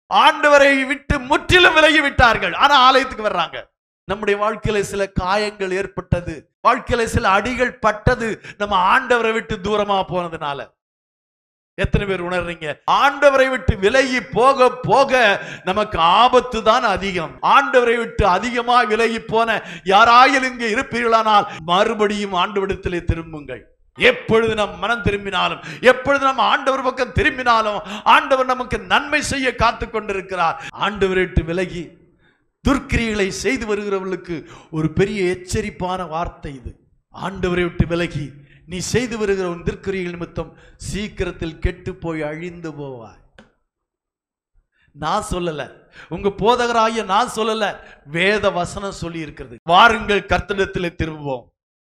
ஆண்டவரை விட்டு முற்றிலும் விலகி விட்டார்கள். ஆனா ஆலயத்துக்கு வர்றாங்க. நம்முடைய வாழ்க்கையில சில காயங்கள் ஏற்பட்டது, வாழ்க்கையில சில அடிகள் பட்டது, நம்ம ஆண்டவரை விட்டு தூரமா போனதுனால. எத்தனை பேர் உணர்றீங்க? ஆண்டவரை விட்டு விலகி போக போக நமக்கு ஆபத்து தான் அதிகம். ஆண்டவரை விட்டு அதிகமா விலகி போன யாராயிலும் இங்கே இருப்பீர்களானால் மறுபடியும் ஆண்டவரிடத்திலே திரும்புங்கள். எப்பொழுது நம் மனம் திரும்பினாலும், எப்பொழுது நம்ம ஆண்டவர் பக்கம் திரும்பினாலும் ஆண்டவர் நமக்கு நன்மை செய்ய காத்து கொண்டிருக்கிறார். ஆண்டவரை விட்டு விலகி துர்க்கிரிகளை செய்து வருகிறவர்களுக்கு ஒரு பெரிய எச்சரிப்பான வார்த்தை இது. ஆண்டவரை விட்டு விலகி நீ செய்து வருகிற உன் துர்க்கிரிகள் நிமித்தம் சீக்கிரத்தில் கெட்டு போய் அழிந்து போவாய். நான் சொல்லல, உங்க போதகராகிய நான் சொல்லல, வேத வசனம் சொல்லி இருக்கிறது. வாருங்கள் கர்த்தரிடத்தில் திரும்புவோம்.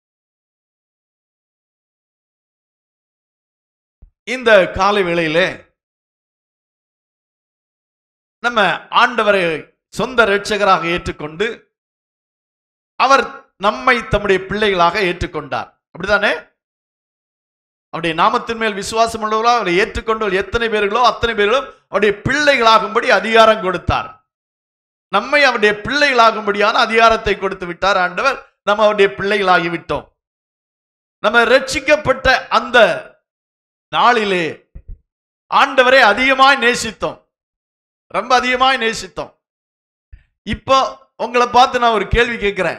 இந்த காலை வேளையிலே நம்ம ஆண்டவரை சொந்த இரட்சகராக ஏற்றுக்கொண்டு அவர் நம்மை தம்முடைய பிள்ளைகளாக ஏற்றுக்கொண்டார். அப்படித்தானே? அவருடைய நாமத்தின் மேல் விசுவாசம் உள்ளவர்களோ அவரை ஏற்றுக்கொண்டு எத்தனை பேர்களோ அத்தனை பேர்களும் அவருடைய பிள்ளைகளாகும்படி அதிகாரம் கொடுத்தார். நம்மை அவருடைய பிள்ளைகளாகும்படியான அதிகாரத்தை கொடுத்து விட்டார் ஆண்டவர். நம்ம அவருடைய பிள்ளைகளாகிவிட்டோம். நம்ம ரட்சிக்கப்பட்ட அந்த நாளிலே ஆண்டவரை அதிகமாய் நேசித்தோம், ரொம்ப அதிகமாய் நேசித்தோம். இப்போ உங்களை பார்த்து நான் ஒரு கேள்வி கேட்கிறேன்.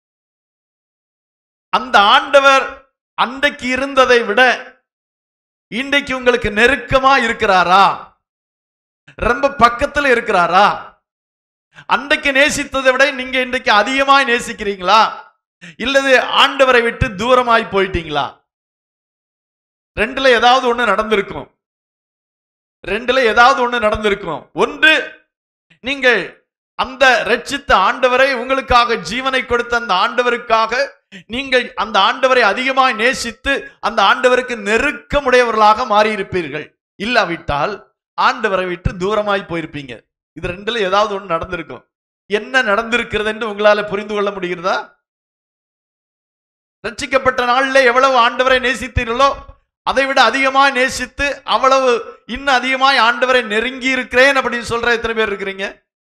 அந்த ஆண்டவர் அன்றைக்கு இருந்ததை விட இன்றைக்கு உங்களுக்கு நெருக்கமா இருக்கிறாரா? ரொம்ப பக்கத்தில் இருக்கிறாரா? அன்றைக்கு நேசித்ததை விட நீங்க இன்றைக்கு அதிகமாய் நேசிக்கிறீங்களா? இல்லது ஆண்டவரை விட்டு தூரமாய் போயிட்டீங்களா? ரெண்டுல ஏதாவது ஒண்ணு நடந்திருக்கும். ரெண்டுல ஏதாவது ஒண்ணு நடந்திருக்கும். ஒன்று, நீங்கள் அந்த ரட்சித்த ஆண்டவரை, உங்களுக்காக ஜீவனை கொடுத்த அந்த ஆண்டவருக்காக நீங்கள் அந்த ஆண்டவரை அதிகமாய் நேசித்து அந்த ஆண்டவருக்கு நெருக்கமுடையவர்களாக மாறி இருப்பீர்கள். இல்லாவிட்டால் ஆண்டவரை விட்டு தூரமாய் போயிருப்பீங்க. இது ரெண்டுல ஏதாவது ஒண்ணு நடந்திருக்கும். என்ன நடந்திருக்கிறது என்று உங்களால புரிந்து கொள்ள முடிகிறதா? ரட்சிக்கப்பட்ட நாளிலே எவ்வளவு ஆண்டவரை நேசித்தீர்களோ அதை விட அதிகமாய் நேசித்து அவ்வளவு இன்னும் அதிகமாய் ஆண்டவரை நெருங்கி இருக்கிறேன் அப்படின்னு சொல்ற எத்தனை பேர் இருக்கிறீங்க?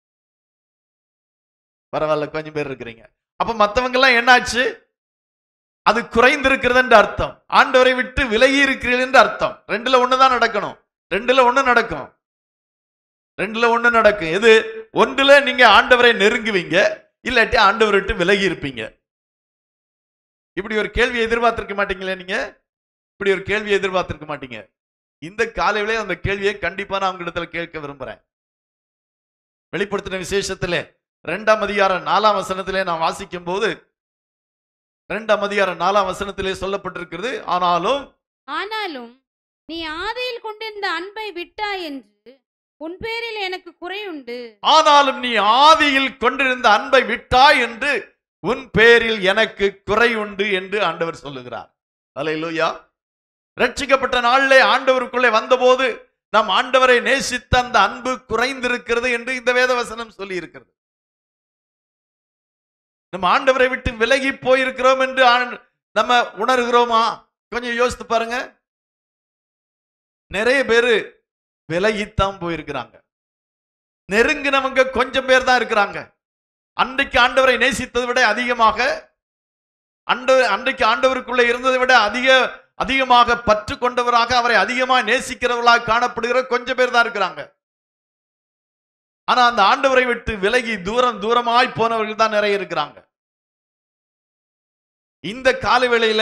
பரவாயில்ல, கொஞ்சம் பேர் இருக்கிறீங்க. அப்ப மற்றவங்க எல்லாம் என்னாச்சு? அது குறைந்திருக்கிறது என்று அர்த்தம். ஆண்டவரை விட்டு விலகி இருக்கிறீர்கள் என்று அர்த்தம். ரெண்டுல ஒண்ணுதான் நடக்கணும். ரெண்டுல ஒண்ணு நடக்கும். ரெண்டுல ஒண்ணு நடக்கும். எது? ஒன்றுல நீங்க ஆண்டவரை நெருங்குவீங்க, இல்லாட்டி ஆண்டவரை விட்டு விலகி இருப்பீங்க. இப்படி ஒரு கேள்வியை எதிர்பார்த்திருக்க மாட்டீங்களே நீங்க? இப்படி ஒரு கேள்வியை எதிர்பார்த்திருக்க மாட்டீங்க. இந்த காலையிலே அந்த கேள்வியை கண்டிப்பா நான் உங்களிடத்துல கேட்க விரும்புறேன். வெளிப்படுத்தின விசேஷத்திலே 2ஆம் அதிகாரம் 4ஆம் வசனத்திலே நான் வாசிக்கும் போது 2ஆம் அதிகாரம் 4ஆம் வசனத்திலே சொல்லப்பட்டிருக்கிறது, ஆனாலும் நீ ஆதியில் கொண்டிருந்த அன்பை விட்டாய் என்று உன் பேரில் எனக்கு குறை உண்டு. ஆனாலும் நீ ஆதியில் கொண்டிருந்த அன்பை விட்டாய் என்று உன் பேரில் எனக்கு குறை உண்டு என்று ஆண்டவர் சொல்லுகிறார். அல்லேலூயா. ரட்சிக்கப்பட்ட நாளிலே ஆண்டவருக்குள்ளே வந்தபோது நம் ஆண்டவரை நேசித்த அந்த அன்பு குறைந்திருக்கிறது என்று இந்த வேதவசனம் சொல்லி இருக்கிறது. நம்ம ஆண்டவரை விட்டு விலகி போயிருக்கிறோம் என்று நம்ம உணர்கிறோமா? கொஞ்சம் யோசித்து பாருங்க. நிறைய பேரு விலகித்தான் போயிருக்கிறாங்க. நெருங்கினவங்க கொஞ்சம் பேர் தான் இருக்கிறாங்க. அன்றைக்கு ஆண்டவரை நேசித்ததை விட அதிகமாக, அன்றைக்கு ஆண்டவருக்குள்ளே இருந்ததை விட அதிகமாக பற்று கொண்டவராக, அவரை அதிகமாக நேசிக்கிறவர்களாக காணப்படுகிற கொஞ்சம் பேர் தான் இருக்கிறாங்க. ஆனா அந்த ஆண்டவரை விட்டு விலகி தூரமாய் போனவர்கள் தான் நிறைய இருக்கிறாங்க. இந்த கால வேளையில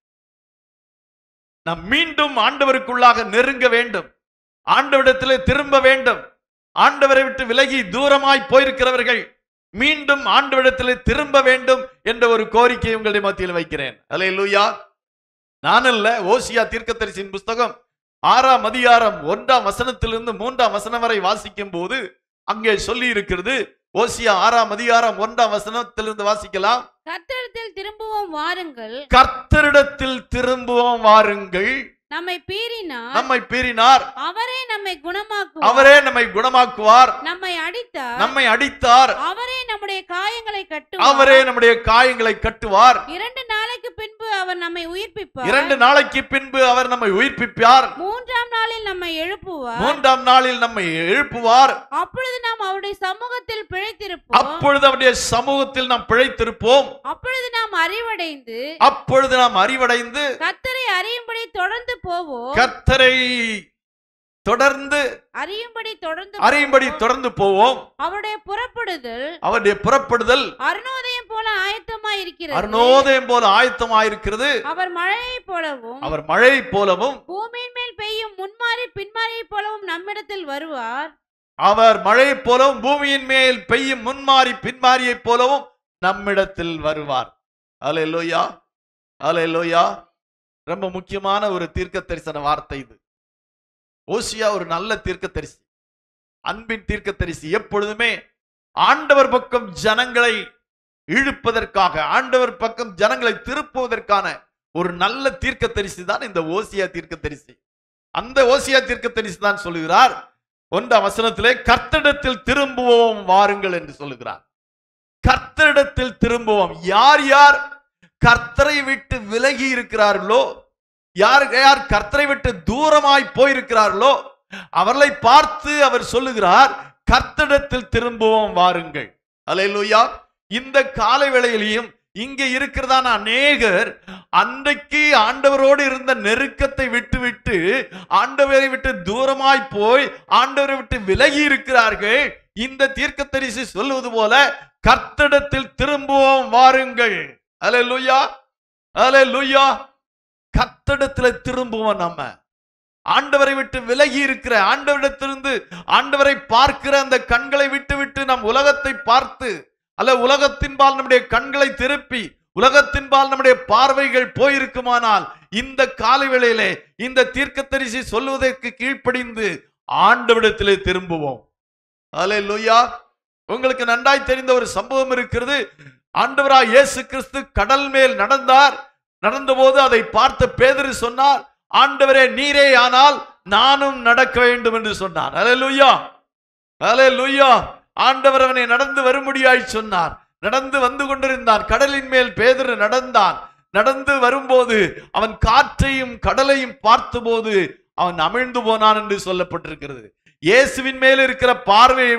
நாம் மீண்டும் ஆண்டவருக்குள்ளாக நெருங்க வேண்டும், ஆண்டவரிடத்திலே திரும்ப வேண்டும். ஆண்டவரை விட்டு விலகி தூரமாய் போயிருக்கிறவர்கள் மீண்டும் ஆண்டவரிடத்திலே திரும்ப வேண்டும் என்ற ஒரு கோரிக்கை உங்களுடைய மத்தியில் வைக்கிறேன். அல்லேலூயா. நான் அல்ல, ஓசியா தீர்க்கதரிசியின் புஸ்தகம் 6ஆம் அதிகாரம் 1ஆம் வசனத்திலிருந்து 3ஆம் வசனம் வரை வாசிக்கும் போது அங்கே சொல்லி இருக்கிறது. ஓசியா 6ஆம் அதிகாரம் 1ஆம் வசனத்திலிருந்து வாசிக்கலாம். கர்த்தரிடத்தில் திரும்புவோம் வாருங்கள், கர்த்தரிடத்தில் திரும்புவோம் வாருங்கள், நம்மை பீறினார் அவரே நம்மை குணமாக்குவார், நம்மை அடித்தார் அவரே நம்முடைய காயங்களை கட்டுவார், 2 நாளைக்கு பின்பு அவர் நம்மை உயிர்ப்பிப்பார், 2 நாளைக்கு பின்பு அவர் நம்மை உயிர்ப்பிப்பார், 3ஆம் நாளில் நம்மை எழுப்புவார். மூன்றாம் நாளில் நம்மை எழுப்புவார். அப்பொழுது நாம் அவருடைய சமூகத்தில் பிழைத்திருப்போம். அப்பொழுது அவருடைய சமூகத்தில் நாம் பிழைத்திருப்போம். அப்பொழுது நாம் அறிவடைந்து கர்த்தரை அறியும்படி தொடர்ந்து போவோம். கர்த்தரை தொடர்ந்து அறியும்படி தொடர்ந்து போவோம். அவருடைய புறப்படுதல் அருணோதயம் போல ஆயத்தமாயிருக்கிறது. அவர் மழையை போலவும் பூமியின் மேல் பெய்யும் முன்மாறி பின்மாறியை போலவும் நம்மிடத்தில் வருவார். அவர் மழை போலவும் பூமியின் மேல் பெய்யும் முன்மாறி பின்மாரியை போலவும் நம்மிடத்தில் வருவார். அல்லேலூயா, அல்லேலூயா. ரொம்ப முக்கியமான ஒரு தீர்க்க தரிசன வார்த்தை இது. ஓசியா ஒரு நல்ல தீர்க்கதரிசி, அன்பின் தீர்க்கதரிசி. எப்பொழுதுமே ஆண்டவர் பக்கம் ஜனங்களை இழுப்பதற்காக, ஆண்டவர் பக்கம் ஜனங்களை திருப்புவதற்கான ஒரு நல்ல தீர்க்கதரிசி தான் இந்த ஓசியா தீர்க்கதரிசி. அந்த ஓசியா தீர்க்கதரிசி தான் சொல்லுகிறார் 1ஆம் வசனத்திலே, கர்த்தரிடத்தில் திரும்புவோம் வாருங்கள் என்று சொல்லுகிறார். கர்த்தரிடத்தில் திரும்புவோம். யார் யார் கர்த்தரை விட்டு விலகி இருக்கிறார்களோ, யார் யார் கர்த்தரை விட்டு தூரமாய் போயிருக்கிறார்களோ அவர்களை பார்த்து அவர் சொல்லுகிறார், கர்த்தரிடத்தில் திரும்புவோம் வாருங்கள். அல்லேலூயா. இந்த காலை வேளையிலையும் இங்கே இருக்கிறதான அநேகர் அன்றைக்கு ஆண்டவரோடு இருந்த நெருக்கத்தை விட்டு ஆண்டவரை விட்டு தூரமாய் போய் ஆண்டவரை விட்டு விலகி இருக்கிறார்கள். இந்த தீர்க்கதரிசி சொல்லுவது போல கர்த்தரிடத்தில் திரும்புவோம் வாருங்கள். அல்லேலூயா, அல்லேலூயா. கர்த்தரிடத்தில் திரும்புவோம். நம்ம ஆண்டவரை விட்டு விலகி இருக்கிற, ஆண்டவரிடத்திலிருந்து ஆண்டவரை பார்க்கிற அந்த கண்களை விட்டு நம் உலகத்தை பார்த்து, அல்ல உலகத்தின்பால் நம்முடைய கண்களை திருப்பி உலகத்தின்பால் நம்முடைய பார்வைகள் போயிருக்குமானால் இந்த காலை வேளையிலே இந்த தீர்க்கதரிசி சொல்வதற்கு கீழ்ப்படிந்து ஆண்டவரிடத்திலே திரும்புவோம். அல்லேலூயா. உங்களுக்கு நன்றாய் தெரிந்த ஒரு சம்பவம் இருக்கிறது. ஆண்டவராய் இயேசு கிறிஸ்து கடல் மேல் நடந்தார். நடந்தபோது அதை பார்த்த பேதுரு சொன்னார், ஆண்டவரே நீரே ஆனால் நானும் நடக்க வேண்டும் என்று சொன்னார். அல்லேலூயா, அல்லேலூயா. ஆண்டவர் அவனை நடந்து வரும்படியாய் சொன்னார். நடந்து வந்து கொண்டிருந்தான். கடலின் மேல் பேதுரு நடந்தான். நடந்து வரும்போது அவன் காற்றையும் கடலையும் பார்த்தபோது அவன் அமிழ்ந்து போனான் என்று சொல்லப்பட்டிருக்கிறது. இயேசுவின் மேல் இருக்கிற பார்வையை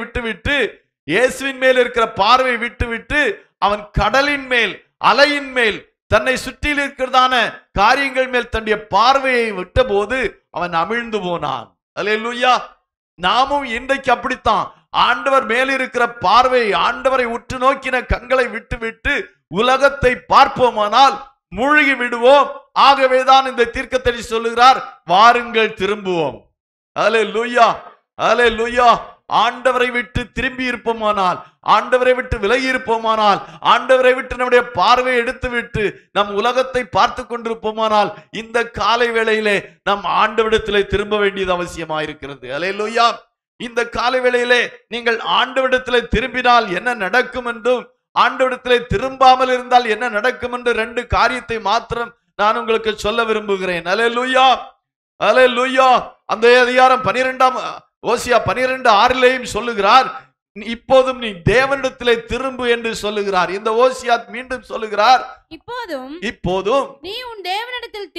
விட்டுவிட்டு அவன் கடலின் மேல், அலையின் மேல், தன்னை சுற்றியில் இருக்கிறதான காரியங்கள் மேல் தன்னுடைய பார்வையை விட்ட போது அவன் அமிழ்ந்து போனான். அல்லேலூயா. நாமும் இன்றைக்கு அப்படித்தான். ஆண்டவர் மேல் இருக்கிற பார்வையை, ஆண்டவரை உற்று நோக்கின கண்களை விட்டு உலகத்தை பார்ப்போமானால் மூழ்கி விடுவோம். ஆகவேதான் இந்த தீர்க்கதரிசி சொல்லுகிறார், வாருங்கள் திரும்புவோம். அல்லேலூயா, அல்லேலூயா. ஆண்டவரை விட்டு திரும்பி இருப்போமானால், ஆண்டவரை விட்டு விலகி இருப்போமானால், ஆண்டவரை விட்டு நம்முடைய பார்வையை எடுத்துவிட்டு நம் உலகத்தை பார்த்து கொண்டிருப்போமானால் இந்த காலை வேளையிலே நம் ஆண்டவரிடத்திலே திரும்ப வேண்டியது அவசியமாயிருக்கிறது. அல்லேலூயா. இந்த காலை வேளையிலே நீங்கள் ஆண்டவரிடத்திலே திரும்பினால் என்ன நடக்கும் என்றும், ஆண்டவரிடத்திலே திரும்பாமல் இருந்தால் என்ன நடக்கும் என்று 2 காரியத்தை மாத்திரம் நான் உங்களுக்கு சொல்ல விரும்புகிறேன். அல்லேலூயா, அல்லேலூயா. அந்த அதிகாரம் 12ஆம் ஓசியா 12:6 சொல்லுகிறார், இப்போதும் நீ தேவனிடத்திலே திரும்பு என்று சொல்லுகிறார். இந்த ஓசியா மீண்டும் சொல்லுகிறார், இப்போதும் நீ உன் தேவனிடத்தில்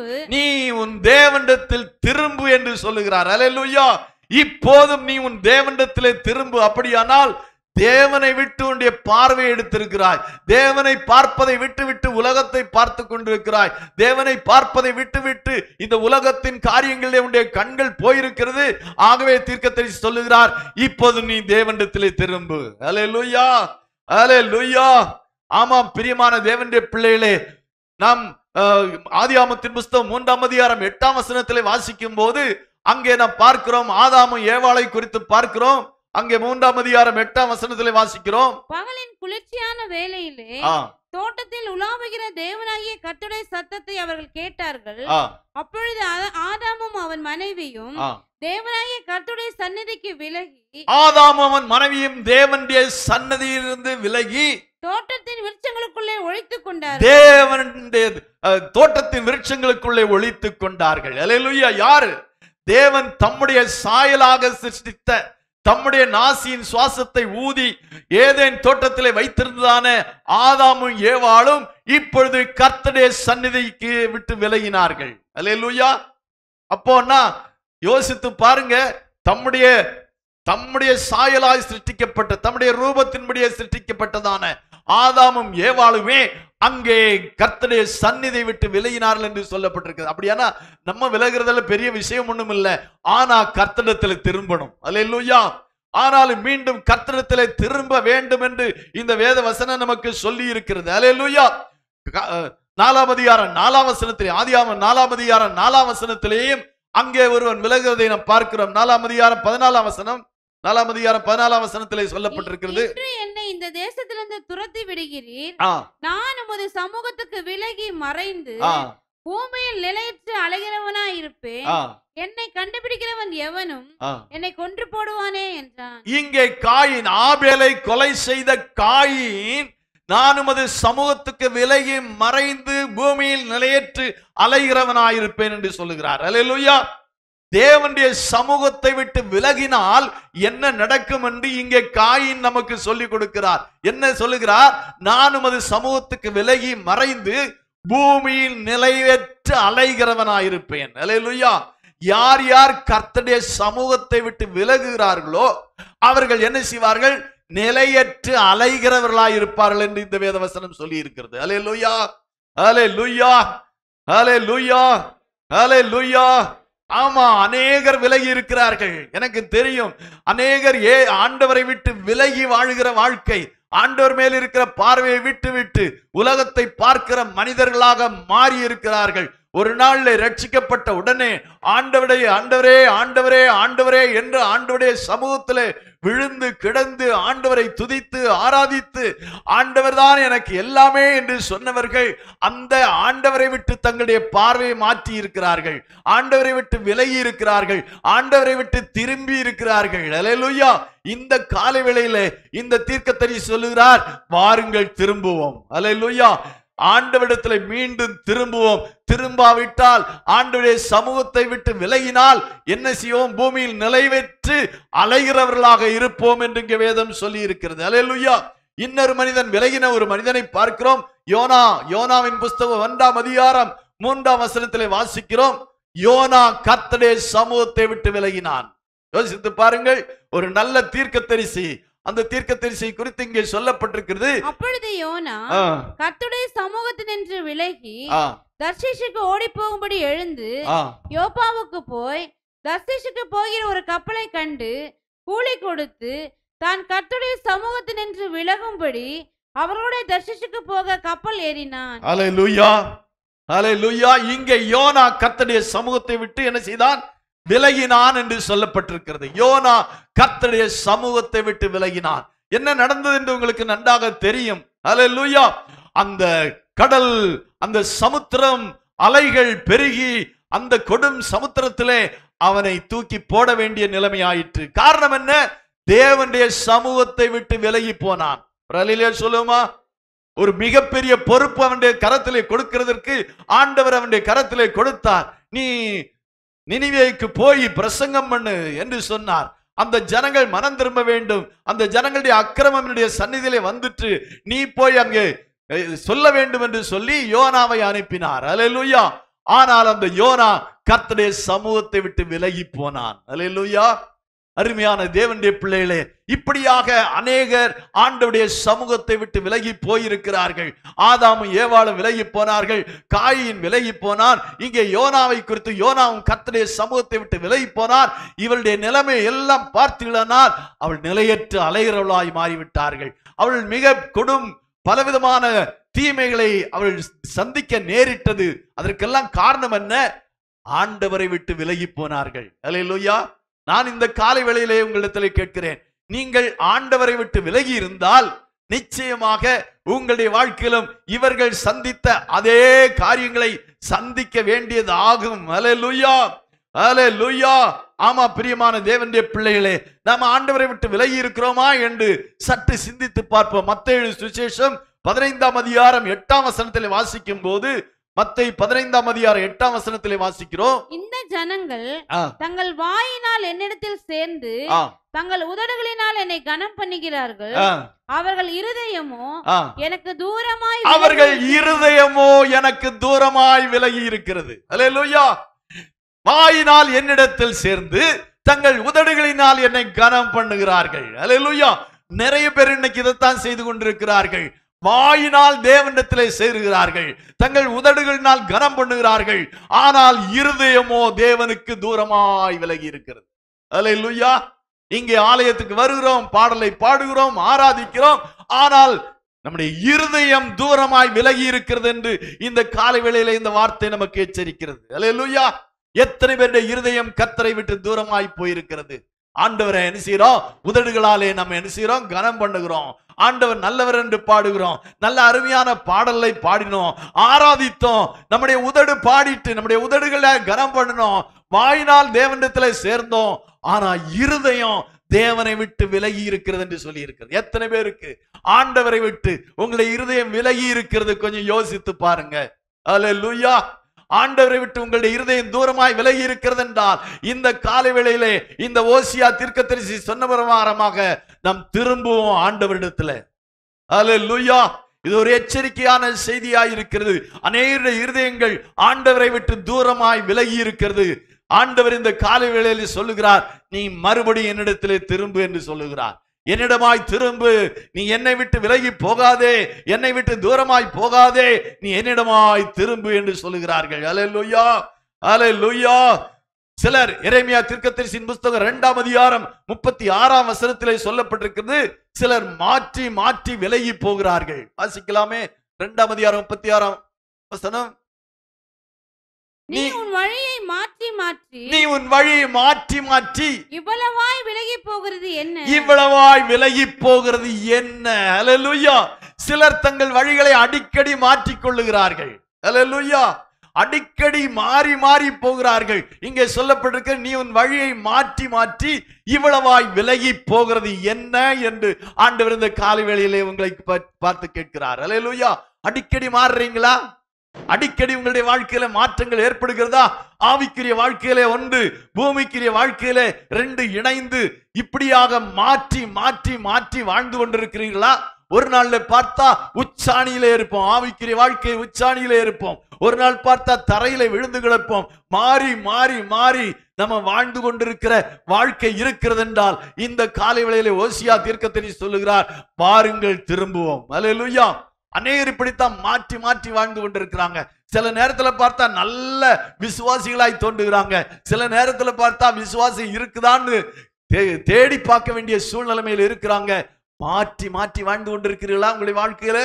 திரும்பு என்று சொல்லுகிறார். அல்லேலூயா. இப்போதும் நீ உன் தேவனிடத்திலே திரும்பு. அப்படியானால் தேவனை விட்டு உன்னுடைய பார்வை எடுத்திருக்கிறாய். தேவனை பார்ப்பதை விட்டு உலகத்தை பார்த்து கொண்டிருக்கிறாய். தேவனை பார்ப்பதை விட்டு இந்த உலகத்தின் காரியங்களிலே உன்னுடைய கண்கள் போயிருக்கிறது. ஆகவே தீர்க்கதரிசி சொல்லுகிறார், இப்போது நீ தேவனிடத்திலே திரும்பு. அல்லேலூயா, அல்லேலூயா. ஆமாம் பிரியமான தேவனுடைய பிள்ளைகளே, நாம் ஆதியாகமத்தின் புத்தகம் 3ஆம் அதிகாரம் 8ஆம் வசனத்திலே வாசிக்கும் போது அங்கே நாம் பார்க்கிறோம், ஆதாமும் ஏவாளை குறித்து பார்க்கிறோம். அங்கே 3ஆம் அதிகாரம் 8ஆம் வசனத்திலே வாசிக்கிறோம், பகலின் குளிர்ச்சியான வேளையிலே தோட்டத்தில் உலாவுகிற தேவனாகிய கர்த்தருடைய சத்தத்தை அவர்கள் கேட்டார்கள். அப்பொழுது ஆதாமும் அவன் மனைவியும் தேவனாகிய கர்த்தருடைய சந்நிதிக்கு விலகி, ஆதாமும் அவன் மனைவியும் தேவனுடைய சன்னதியிலிருந்து விலகி தோட்டத்தின் விருட்சங்களுக்குள்ளே ஒளித்துக் கொண்டார்கள். தேவனுடைய தோட்டத்தின் விருட்சங்களுக்குள்ளே ஒளித்துக் கொண்டார்கள். அல்லேலூயா. யாரு? தேவன் தம்முடைய சாயலாக சிருஷ்டித்த, தம்முடைய நாசியின் சுவாசத்தை ஊதி ஏதேன் தோட்டத்திலே வைத்திருந்ததான ஆதாமும் ஏவாளும் இப்பொழுது கர்த்தருடைய சந்நிதிக்கு விட்டு விலகினார்கள். அல்லேலூயா. அப்போன்னா யோசித்து பாருங்க. தம்முடைய தம்முடைய சாயலாய் சிருஷ்டிக்கப்பட்ட, தம்முடைய ரூபத்தின்படியே சிருஷ்டிக்கப்பட்டதான ஆதாமும் ஏவாளுமே அங்கே கர்த்தருடைய சந்நிதியை விட்டு விலகினார்கள் என்று சொல்லப்பட்டிருக்கிறது. அப்படியானா நம்ம விலகிறதுல பெரிய விஷயம் ஒண்ணும் இல்லை. ஆனா கர்த்தரிடத்தில் திரும்பணும். அல்லேலூயா. ஆனாலும் மீண்டும் கர்த்தரிடத்தில் திரும்ப வேண்டும் என்று இந்த வேத வசனம் நமக்கு சொல்லி இருக்கிறது. அல்லேலூயா. 4ஆம் அதிகாரம் 4ஆம் வசனத்திலே, ஆதியாகமம் 4ஆம் அதிகாரம் 4ஆம் வசனத்திலேயும் அங்கே ஒருவன் விலகுவதை நாம் பார்க்கிறோம். 4ஆம் அதிகாரம் 14ஆம் வசனம், 4ஆம் அதிகாரம் 14ஆம் வசனத்திலே சொல்லப்பட்டிருக்கிறது. என்னை இந்த தேசத்திலிருந்து துரத்தி விடுகிறீர், நான் உமது சமூகத்துக்கு விலகி மறைந்து பூமியில் நிலையற்று அலைகிறவனாய் இருப்பேன், என்னை கண்டுபிடிக்கிறவன் எவனும் என்னை கொன்று போடுவானே என்றான். இங்கே காயின், ஆபேலை கொலை செய்த காயின், நான் உமது சமூகத்துக்கு விலகி மறைந்து பூமியில் நிலையற்று அலைகிறவனாயிருப்பேன் என்று சொல்லுகிறார். அல்லேலூயா. தேவனுடைய சமூகத்தை விட்டு விலகினால் என்ன நடக்கும் என்று இங்கே காயின் நமக்கு சொல்லிக் கொடுக்கிறார். என்ன சொல்லுகிறார்? நான் உமது சமூகத்துக்கு விலகி மறைந்து பூமியில் நிலையற்று அலைகிறவனாயிருப்பேன். அல்லேலூயா. யார் யார் கர்த்தருடைய சமூகத்தை விட்டு விலகுகிறார்களோ அவர்கள் என்ன செய்வார்கள்? நிலையற்று அலைகிறவர்களாய் இருப்பார்கள் என்று இந்த வேதவசனம் சொல்லி இருக்கிறது. அல்லேலூயா, அல்லேலூயா, அல்லேலூயா, அல்லேலூயா. ஆமா, அநேகர் விலகி இருக்கிறார்கள். எனக்கு தெரியும் அநேகர் ஆண்டவரை விட்டு விலகி வாழ்கிற வாழ்க்கை, ஆண்டவர் மேல் இருக்கிற பார்வையை விட்டு விட்டு உலகத்தை பார்க்கிற மனிதர்களாக மாறி இருக்கிறார்கள். ஒரு நாள்ல ரட்சிக்கப்பட்ட உடனே ஆண்டவரே ஆண்டவரே ஆண்டவரே ஆண்டவரே என்று ஆண்டவருடைய சமூகத்திலே விழுந்து கிடந்து ஆண்டவரை துதித்து ஆராதித்து ஆண்டவர் தான் எனக்கு எல்லாமே என்று சொன்னவர்கள் அந்த ஆண்டவரை விட்டு தங்களுடைய பார்வையை மாற்றி இருக்கிறார்கள். ஆண்டவரை விட்டு விலகி இருக்கிறார்கள். ஆண்டவரை விட்டு திரும்பி இருக்கிறார்கள். அல்லேலூயா. இந்த காலை வேளையில இந்த தீர்க்கதரிசி சொல்லுகிறார், வாருங்கள் திரும்புவோம். அல்லேலூயா. ஆண்டவரிடத்தில் மீண்டும் திரும்புவோம். திரும்பாவிட்டால், ஆண்டவருடைய சமூகத்தை விட்டு விலகினால் என்ன செய்வோம்? பூமியில் நிலைவற்று அலைகிறவர்களாக இருப்போம் என்று இங்கே வேதம் சொல்லி இருக்கிறது. அல்லேலூயா. இன்னொரு மனிதன், விலகின ஒரு மனிதனை பார்க்கிறோம். யோனாவின் புஸ்தகம் 1ஆம் அதிகாரம் 3ஆம் வசனத்திலே வாசிக்கிறோம். யோனா கர்த்தருடைய சமூகத்தை விட்டு விலகினான். யோசித்து பாருங்கள், ஒரு நல்ல தீர்க்கதரிசி, அந்த தீர்க்கதரிசி குறித்து இங்கே சொல்லப்பட்டிருக்கிறது. அப்பொழுது யோனா கர்த்தருடைய சமூகத்தினின்று விலகி தர்ஷீஷுக்கு ஓடி போகும்படி எழுந்து யோப்பாவுக்கு போய் தர்ஷீஷுக்கு போகிற ஒரு கப்பலை கண்டு கூலி கொடுத்து தான் கர்த்தருடைய சமூகத்தினின்று விலகும்படி அவர்களுடைய தர்ஷீஷுக்கு போக கப்பல் ஏறினான். அல்லேலூயா, அல்லேலூயா. இங்கே யோனா கர்த்தருடைய சமூகத்தை விட்டு என்ன செய்தான்? விலகினான் என்று சொல்லப்பட்டிருக்கிறது. யோனா கர்த்தருடைய சமூகத்தை விட்டு விலகினான். என்ன நடந்தது என்று உங்களுக்கு நன்றாக தெரியும். அல்லேலூயா. அந்த கடல், அந்த சமுத்திரம், அலைகள் பெருகி அந்த கொடும் சமுத்திரத்திலே அவனை தூக்கி போட வேண்டிய நிலைமை ஆயிற்று. காரணம் என்ன? தேவனுடைய சமூகத்தை விட்டு விலகி போனான். சொல்லுமா, ஒரு மிகப்பெரிய பொறுப்பு அவனுடைய கரத்திலே கொடுக்கிறதற்கு ஆண்டவர் அவனுடைய கரத்திலே கொடுத்தார். நீ நினிவேக்கு போய் பிரசங்கம் பண்ணு என்று சொன்னார். அந்த ஜனங்கள் மனம் திரும்ப வேண்டும். அந்த ஜனங்களுடைய அக்கிரமம் சந்நிதியிலே வந்துட்டு நீ போய் அங்கே சொல்ல வேண்டும் என்று சொல்லி யோனாவை அனுப்பினார். அல்லேலூயா. ஆனால் அந்த யோனா கர்த்தருடைய சமூகத்தை விட்டு விலகி போனான். அல்லேலூயா. அருமையான தேவனுடைய பிள்ளைகளே, இப்படியாக அநேகர் ஆண்டவருடைய சமூகத்தை விட்டு விலகி போயிருக்கிறார்கள். ஆதாமும் ஏவாளும் விலகி போனார்கள். காயின் விலகி போனார். இங்கே யோனாவை குறித்து, யோனாவும் கர்த்தருடைய சமூகத்தை விட்டு விலகி போனார். இவளுடைய நிலைமை எல்லாம் பார்த்தீர்களானால் அவள் நிலையற்று அலைகிறவளாய் மாறிவிட்டார்கள். அவள் மிக கொடும் பலவிதமான தீமைகளை அவள் சந்திக்க நேரிட்டது. அதற்கெல்லாம் காரணம் என்ன? ஆண்டவரை விட்டு விலகி போனார்கள். அல்லேலூயா. நான் இந்த காலை வேளையிலே உங்களிடத்தில் கேட்கிறேன், நீங்கள் ஆண்டவரை விட்டு விலகி இருந்தால் நிச்சயமாக உங்களுடைய வாழ்க்கையிலும் இவர்கள் சந்தித்த அதே காரியங்களை சந்திக்க வேண்டியது ஆகும். அல்லேலூயா, அல்லேலூயா. ஆமா, பிரியமான தேவனுடைய பிள்ளைகளே, நாம் ஆண்டவரை விட்டு விலகி இருக்கிறோமா என்று சற்று சிந்தித்து பார்ப்போம். மத்தேயு சுவிசேஷம் 15ஆம் அதிகாரம் 8ஆம் வசனத்திலே வாசிக்கும் போது, மத்தேயு 15ஆம் அதிகாரம் 8ஆம் வசனத்திலே வாசிக்கிறோம். இந்த ஜனங்கள் தங்கள் வாயினால் என்னிடத்தில் சேர்ந்து தங்கள் உதடுகளினால் என்னை கனம் பண்ணுகிறார்கள், அவர்கள் இருதயமோ எனக்கு தூரமாய் விலகி இருக்கிறது. அல்லேலூயா. வாயினால் என்னிடத்தில் சேர்ந்து தங்கள் உதடுகளினால் என்னை கனம் பண்ணுகிறார்கள். அல்லேலூயா. நிறைய பேர் இன்னைக்கு இதைத்தான் செய்து கொண்டிருக்கிறார்கள். வாயினால் தேவனிடத்திலே சேருகிறார்கள், தங்கள் உதடுகளினால் கனம் பண்ணுகிறார்கள், ஆனால் இருதயமோ தேவனுக்கு தூரமாய் விலகி இருக்கிறது. அல்லேலூயா. இங்கே ஆலயத்துக்கு வருகிறோம், பாடலை பாடுகிறோம், ஆராதிக்கிறோம், ஆனால் நம்முடைய இருதயம் தூரமாய் விலகி இருக்கிறது என்று இந்த காலை வேளையில இந்த வார்த்தை நமக்கு எச்சரிக்கிறது. அல்லேலூயா. எத்தனை பேருடைய இருதயம் கர்த்தரை விட்டு தூரமாய் போயிருக்கிறது. ஆண்டவரை என்ன செய்யறோம்? உதடுகளாலே நம்ம என்ன செய்யறோம்? கனம் பண்ணுகிறோம். ஆண்டவர் நல்லவர் என்று பாடுகிறோம், நல்ல அருமையான பாடலை பாடினோம், ஆராதித்தோம், நம்முடைய உதடு பாடிட்டு நம்முடைய உதடுகளை கனம் பண்ணினோம், வாயினால் தேவனிடத்திலே சேர்ந்தோம், ஆனா இருதயம் தேவனை விட்டு விலகி இருக்கிறது என்று சொல்லி இருக்கிறது. எத்தனை பேருக்கு ஆண்டவரை விட்டு உங்களுடைய இருதயம் விலகி இருக்கிறது? கொஞ்சம் யோசித்து பாருங்க. அல்லேலூயா. ஆண்டவரை விட்டு உங்களுடைய இருதயம் தூரமாய் விலகி இருக்கிறது என்றால் இந்த காலை வேளையிலே இந்த ஓசியா தீர்க்கதரிசி சொன்ன பிரகாரமாக நாம் திரும்புவோம் ஆண்டவரிடத்துல. அல்லேலூயா. இது ஒரு எச்சரிக்கையான செய்தியாய் இருக்கிறது. அநேக இருதயங்கள் ஆண்டவரை விட்டு தூரமாய் விலகி இருக்கிறது. ஆண்டவர் இந்த காலை வேளையிலே சொல்லுகிறார், நீ மறுபடியும் என்னிடத்திலே திரும்பு என்று சொல்லுகிறார். என்னிடமாய் திரும்பு, நீ என்னை விட்டு விலகி போகாதே, என்னை விட்டு தூரமாய் போகாதே, நீ என்னிடமாய் திரும்பு என்று சொல்லுகிறார்கள். அல்லேலூயா. அல்லேலூயா. சிலர் எரேமியா தீர்க்கதரிசியின் புத்தகம் 2ஆம் அதிகாரம் 36ஆம் வசனத்திலே சொல்லப்பட்டிருக்கிறது, சிலர் மாற்றி மாற்றி விலகி போகிறார்கள். வாசிக்கலாமே. 2ஆம் அதிகாரம் 36ஆம் வசனம். நீ உன் வழியை மாற்றி மாற்றி இவ்வளவாய் விலகி போகிறது என்ன? இவ்வளவாய் விலகி போகிறது என்ன? அல்லேலூயா. சிலர் தங்கள் வழிகளை அடிக்கடி மாற்றிக் கொள்ளுகிறார்கள். அல்லேலூயா. அடிக்கடி மாறி மாறி போகிறார்கள். இங்கே சொல்லப்பட்டிருக்க, நீ உன் வழியை மாற்றி மாற்றி இவ்வளவாய் விலகி போகிறது என்ன என்று ஆண்டவர் இந்த காலை வேளையிலே உங்களை பார்த்து கேட்கிறார். அல்லேலூயா. அடிக்கடி மாறுறீங்களா? அடிக்கடி உங்களுடைய வாழ்க்கையில மாற்றங்கள் ஏற்படுகிறதா? ஆவிக்குரிய வாழ்க்கையிலே ஒன்று, பூமிக்குரிய வாழ்க்கையிலே 2 இணைந்து இப்படியாக மாற்றி மாற்றி மாற்றி வாழ்ந்து கொண்டிருக்கிறீர்களா? ஒரு நாள்ல பார்த்தா உச்சாணியிலே இருப்போம், ஆவிக்குரிய வாழ்க்கை உச்சாணியிலே இருப்போம். ஒரு நாள் பார்த்தா தரையில விழுந்து கிடப்போம். மாறி மாறி மாறி நம்ம வாழ்ந்து கொண்டிருக்கிற வாழ்க்கை இருக்கிறது என்றால் இந்த காலை வேளையிலே ஓசியா தீர்க்கதரிசி சொல்லுகிறார், பாருங்கள் திரும்புவோம். அல்லேலூயா. அநேகர் இப்படித்தான் மாற்றி மாற்றி வாழ்ந்து கொண்டிருக்கிறாங்க. சில நேரத்துல பார்த்தா நல்ல விசுவாசிகளாய் தோன்றுகிறாங்க, சில நேரத்துல பார்த்தா விசுவாசி இருக்குதான்னு தேடி பார்க்க வேண்டிய சூழ்நிலைமையில் இருக்கிறாங்க. மாற்றி மாற்றி வாழ்ந்து கொண்டிருக்கிறீர்களா உங்களுடைய வாழ்க்கையில?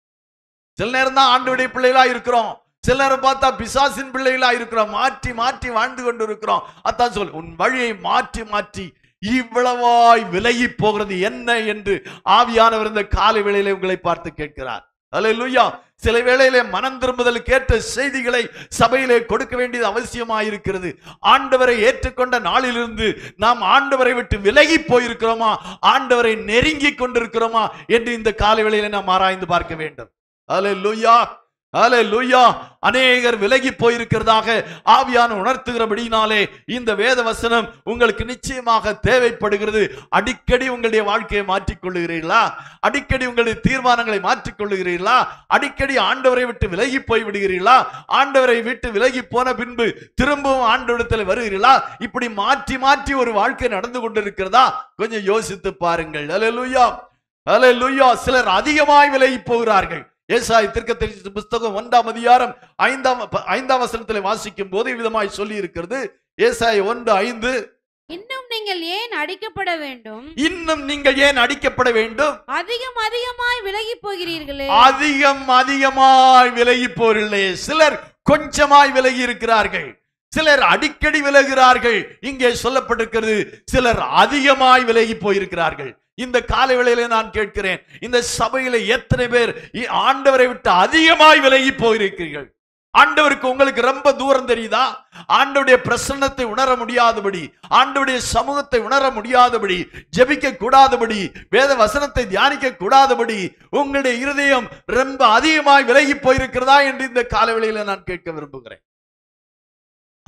சில நேரம் தான் ஆண்டவருடைய பிள்ளைகளா இருக்கிறோம், சில நேரம் பார்த்தா பிசாசின் பிள்ளைகளா இருக்கிறோம். மாற்றி மாற்றி வாழ்ந்து கொண்டு இருக்கிறோம். அதான் சொல், உன் வழியை மாற்றி மாற்றி இவ்வளவாய் விலகி போகிறது என்ன என்று ஆவியானவர் இந்த காலை வேளையிலே உங்களை பார்த்து கேட்கிறார். அல்லேலூயா. சில வேளையிலே மனம் திரும்புதலுக்கு ஏற்ற செய்திகளை சபையிலே கொடுக்க வேண்டியது அவசியமாயிருக்கிறது. ஆண்டவரை ஏற்றுக்கொண்ட நாளிலிருந்து நாம் ஆண்டவரை விட்டு விலகி போயிருக்கிறோமா, ஆண்டவரை நெருங்கி கொண்டிருக்கிறோமா என்று இந்த காலை வேளையிலே நாம் ஆராய்ந்து பார்க்க வேண்டும். அல்லேலூயா. அல்லேலூயா. அநேகர் விலகி போயிருக்கிறதாக ஆவியான உணர்த்துகிறபடினாலே இந்த வேத வசனம் உங்களுக்கு நிச்சயமாக தேவைப்படுகிறது. அடிக்கடி உங்களுடைய வாழ்க்கையை மாற்றிக்கொள்ளுகிறீர்களா? அடிக்கடி உங்களுடைய தீர்மானங்களை மாற்றிக்கொள்ளுகிறீர்களா? அடிக்கடி ஆண்டவரை விட்டு விலகி போய் விடுகிறீர்களா? ஆண்டவரை விட்டு விலகி போன பின்பு திரும்பவும் ஆண்டவரிடத்தில் வருகிறீர்களா? இப்படி மாற்றி மாற்றி ஒரு வாழ்க்கை நடந்து கொண்டிருக்கிறதா? கொஞ்சம் யோசித்து பாருங்கள். அல்லேலூயா. அல்லேலூயா. சிலர் அதிகமாய் விலகி போகிறார்கள். ஏசாயா தீர்க்கதரிசி புத்தகம் 1ஆம் அதிகாரம் 5ஆம் வசனத்திலே வாசிக்கும் போது விதமாய் சொல்லி இருக்கிறது. ஏசாயா 1:5, இன்னும் நீங்கள் ஏன் அடிக்கப்பட வேண்டும்? இன்னும் நீங்கள் ஏன் அடிக்கப்பட வேண்டும்? அதிகம் அதிகமாய் விலகி போகிறீர்களே. அதிகம் அதிகமாய் விலகி போகிறீர்களே. சிலர் கொஞ்சமாய் விலகி இருக்கிறார்கள், சிலர் அடிக்கடி விலகிறார்கள். இங்கே சொல்லப்பட்டிருக்கிறது, சிலர் அதிகமாய் விலகி போயிருக்கிறார்கள். இந்த காலை வேளையிலே நான் கேட்கிறேன், இந்த சபையில எத்தனை பேர் ஆண்டவரை விட்டு அதிகமாய் விலகி போயிருக்கிறீர்கள்? ஆண்டவருக்கு உங்களுக்கு ரொம்ப தூரம் தெரியுதா? ஆண்டவருடைய பிரசன்னத்தை உணர முடியாதபடி, ஆண்டவருடைய சமூகத்தை உணர முடியாதபடி, ஜெபிக்க கூடாதபடி, வேத வசனத்தை தியானிக்க கூடாதபடி உங்களுடைய இருதயம் ரொம்ப அதிகமாய் விலகி போயிருக்கிறதா என்று இந்த காலை வேளையில நான் கேட்க விரும்புகிறேன்.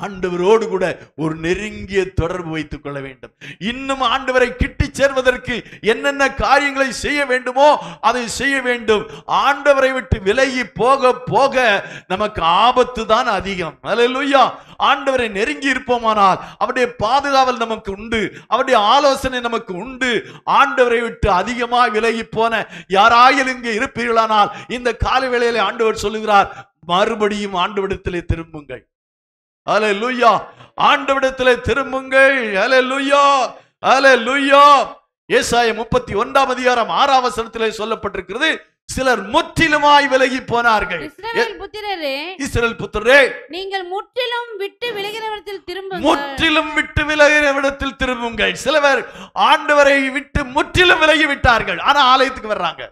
ஆண்டவரோடு கூட ஒரு நெருங்கிய தொடர்பு வைத்துக் கொள்ள வேண்டும். இன்னும் ஆண்டவரை கிட்டி சேர்வதற்கு என்னென்ன காரியங்களை செய்ய வேண்டுமோ அதை செய்ய வேண்டும். ஆண்டவரை விட்டு விலகி போக போக நமக்கு ஆபத்து தான் அதிகம். அல்லேலூயா. ஆண்டவரை நெருங்கி இருப்போமானால் அவருடைய பாதுகாவல் நமக்கு உண்டு, அவருடைய ஆலோசனை நமக்கு உண்டு. ஆண்டவரை விட்டு அதிகமாக விலகி போன யாராயில் இங்கே இருப்பீர்களானால் இந்த காலை வேளையிலே ஆண்டவர் சொல்லுகிறார், மறுபடியும் ஆண்டவரிடத்திலே திரும்புங்கள். அல்லேலூயா. ஆண்டவரிடத்திலே திரும்புங்கள். அல்லேலூயா. அல்லேலூயா. ஏசாயா 31 அதிகாரம் 6 வசனத்திலே சொல்லப்பட்டிருக்கிறது, சிலர் முற்றிலுமாய் விலகி போனார்கள். இஸ்ரவேல் புத்திரரே, நீங்கள் முற்றிலும் விட்டு விலகினவிடத்தில் திரும்புங்கள். முற்றிலும் விட்டு விலகினவிடத்தில் திரும்புங்கள். சிலர் ஆண்டவரை விட்டு முற்றிலும் விலகி விட்டார்கள், ஆனா ஆலயத்துக்கு வர்றாங்க.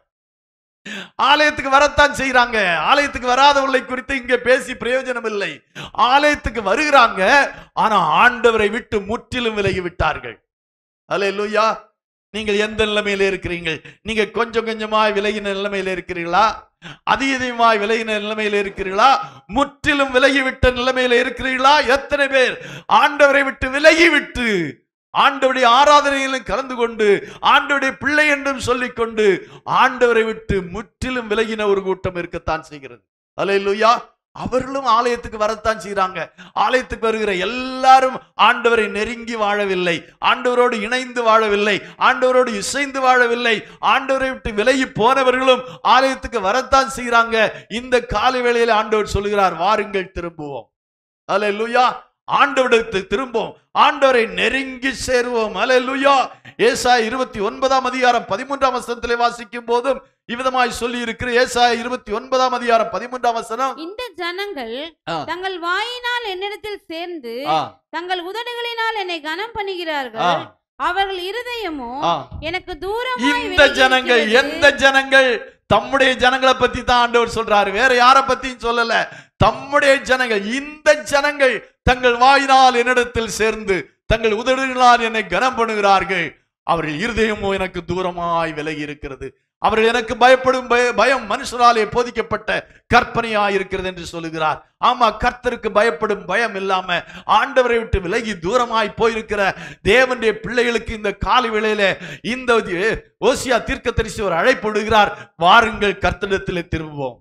ஆலயத்துக்கு வரத்தான் செய்யறாங்க. ஆலயத்துக்கு வராதவர்களை குறித்து இங்கே பேசி பிரயோஜனம் இல்லை. ஆலயத்துக்கு வருகிறாங்க, ஆனா ஆண்டவரை விட்டு முற்றிலும் விலகி விட்டார்கள். அல்லேலூயா. நீங்கள் எந்த நிலைமையில இருக்கிறீர்கள்? நீங்க கொஞ்சம் கொஞ்சமாய் விலகின நிலைமையில இருக்கிறீர்களா? அதிகமாய் விலகின நிலைமையில இருக்கிறீர்களா? முற்றிலும் விலகிவிட்ட நிலைமையில இருக்கிறீர்களா? எத்தனை பேர் ஆண்டவரை விட்டு விலகிவிட்டு ஆண்டவருடைய ஆராதனையிலும் கலந்து கொண்டு ஆண்டவருடைய பிள்ளை என்றும் சொல்லிக் கொண்டு ஆண்டவரை விட்டு முற்றிலும் விலகின ஒரு கூட்டம் இருக்கத்தான் செய்கிறது. அல்லேலூயா. அவர்களும் ஆலயத்துக்கு வரத்தான் செய்யறாங்க. ஆலயத்துக்கு வருகிற எல்லாரும் ஆண்டவரை நெருங்கி வாழவில்லை, ஆண்டவரோடு இணைந்து வாழவில்லை, ஆண்டவரோடு இசைந்து வாழவில்லை. ஆண்டவரை விட்டு விலகி போனவர்களும் ஆலயத்துக்கு வரத்தான் செய்யறாங்க. இந்த காலை வேளையில ஆண்டவர் சொல்லுகிறார், வாருங்கள் திரும்புவோம். அல்லேலூயா. ஆண்டவரிடத்தில் திரும்புவோம், ஆண்டவரை நெருங்கி சேருவோம். அல்லேலூயா. ஏசாயா 29 அதிகாரம் 13 வசனத்திலே வாசிக்கும் போதும் இவ்விதமாய் சொல்லி இருக்கிற ஏசாயா 29 அதிகாரம் 13 வசனம், இந்த ஜனங்கள் தங்கள் வாயினால் என்னிடத்தில் சேர்ந்து தங்கள் உதடுகளினால் என்னை கனம் பண்ணுகிறார்கள், அவர்கள் இருதயமோ எனக்கு தூரமாய். இந்த ஜனங்கள் எந்த ஜனங்கள்? தம்முடைய ஜனங்களை பத்தி தான் ஆண்டவர் சொல்றாரு, வேற யார பத்தியும் சொல்லல. தம்முடைய ஜனங்கள். இந்த ஜனங்கள் தங்கள் வாயினால் என்னிடத்தில் சேர்ந்து தங்கள் உதடுகளால் என்னை கனம் பண்ணுகிறார்கள், அவர்கள் இருதயமோ எனக்கு தூரமாய் விலகி இருக்கிறது. அவர்கள் எனக்கு பயப்படும் பயம் மனுஷராலே போதிக்கப்பட்ட கற்பனையாய் இருக்கிறது என்று சொல்லுகிறார். ஆமா, கர்த்தருக்கு பயப்படும் பயம் இல்லாம ஆண்டவரை விட்டு விலகி தூரமாய் போயிருக்கிற தேவனுடைய பிள்ளைகளுக்கு இந்த காலை வேளையில இந்த ஓசியா தீர்க்கதரிசி ஒரு அழைப்பு விடுகிறார், வாருங்கள் கர்த்தரிடத்திலே திரும்புவோம்.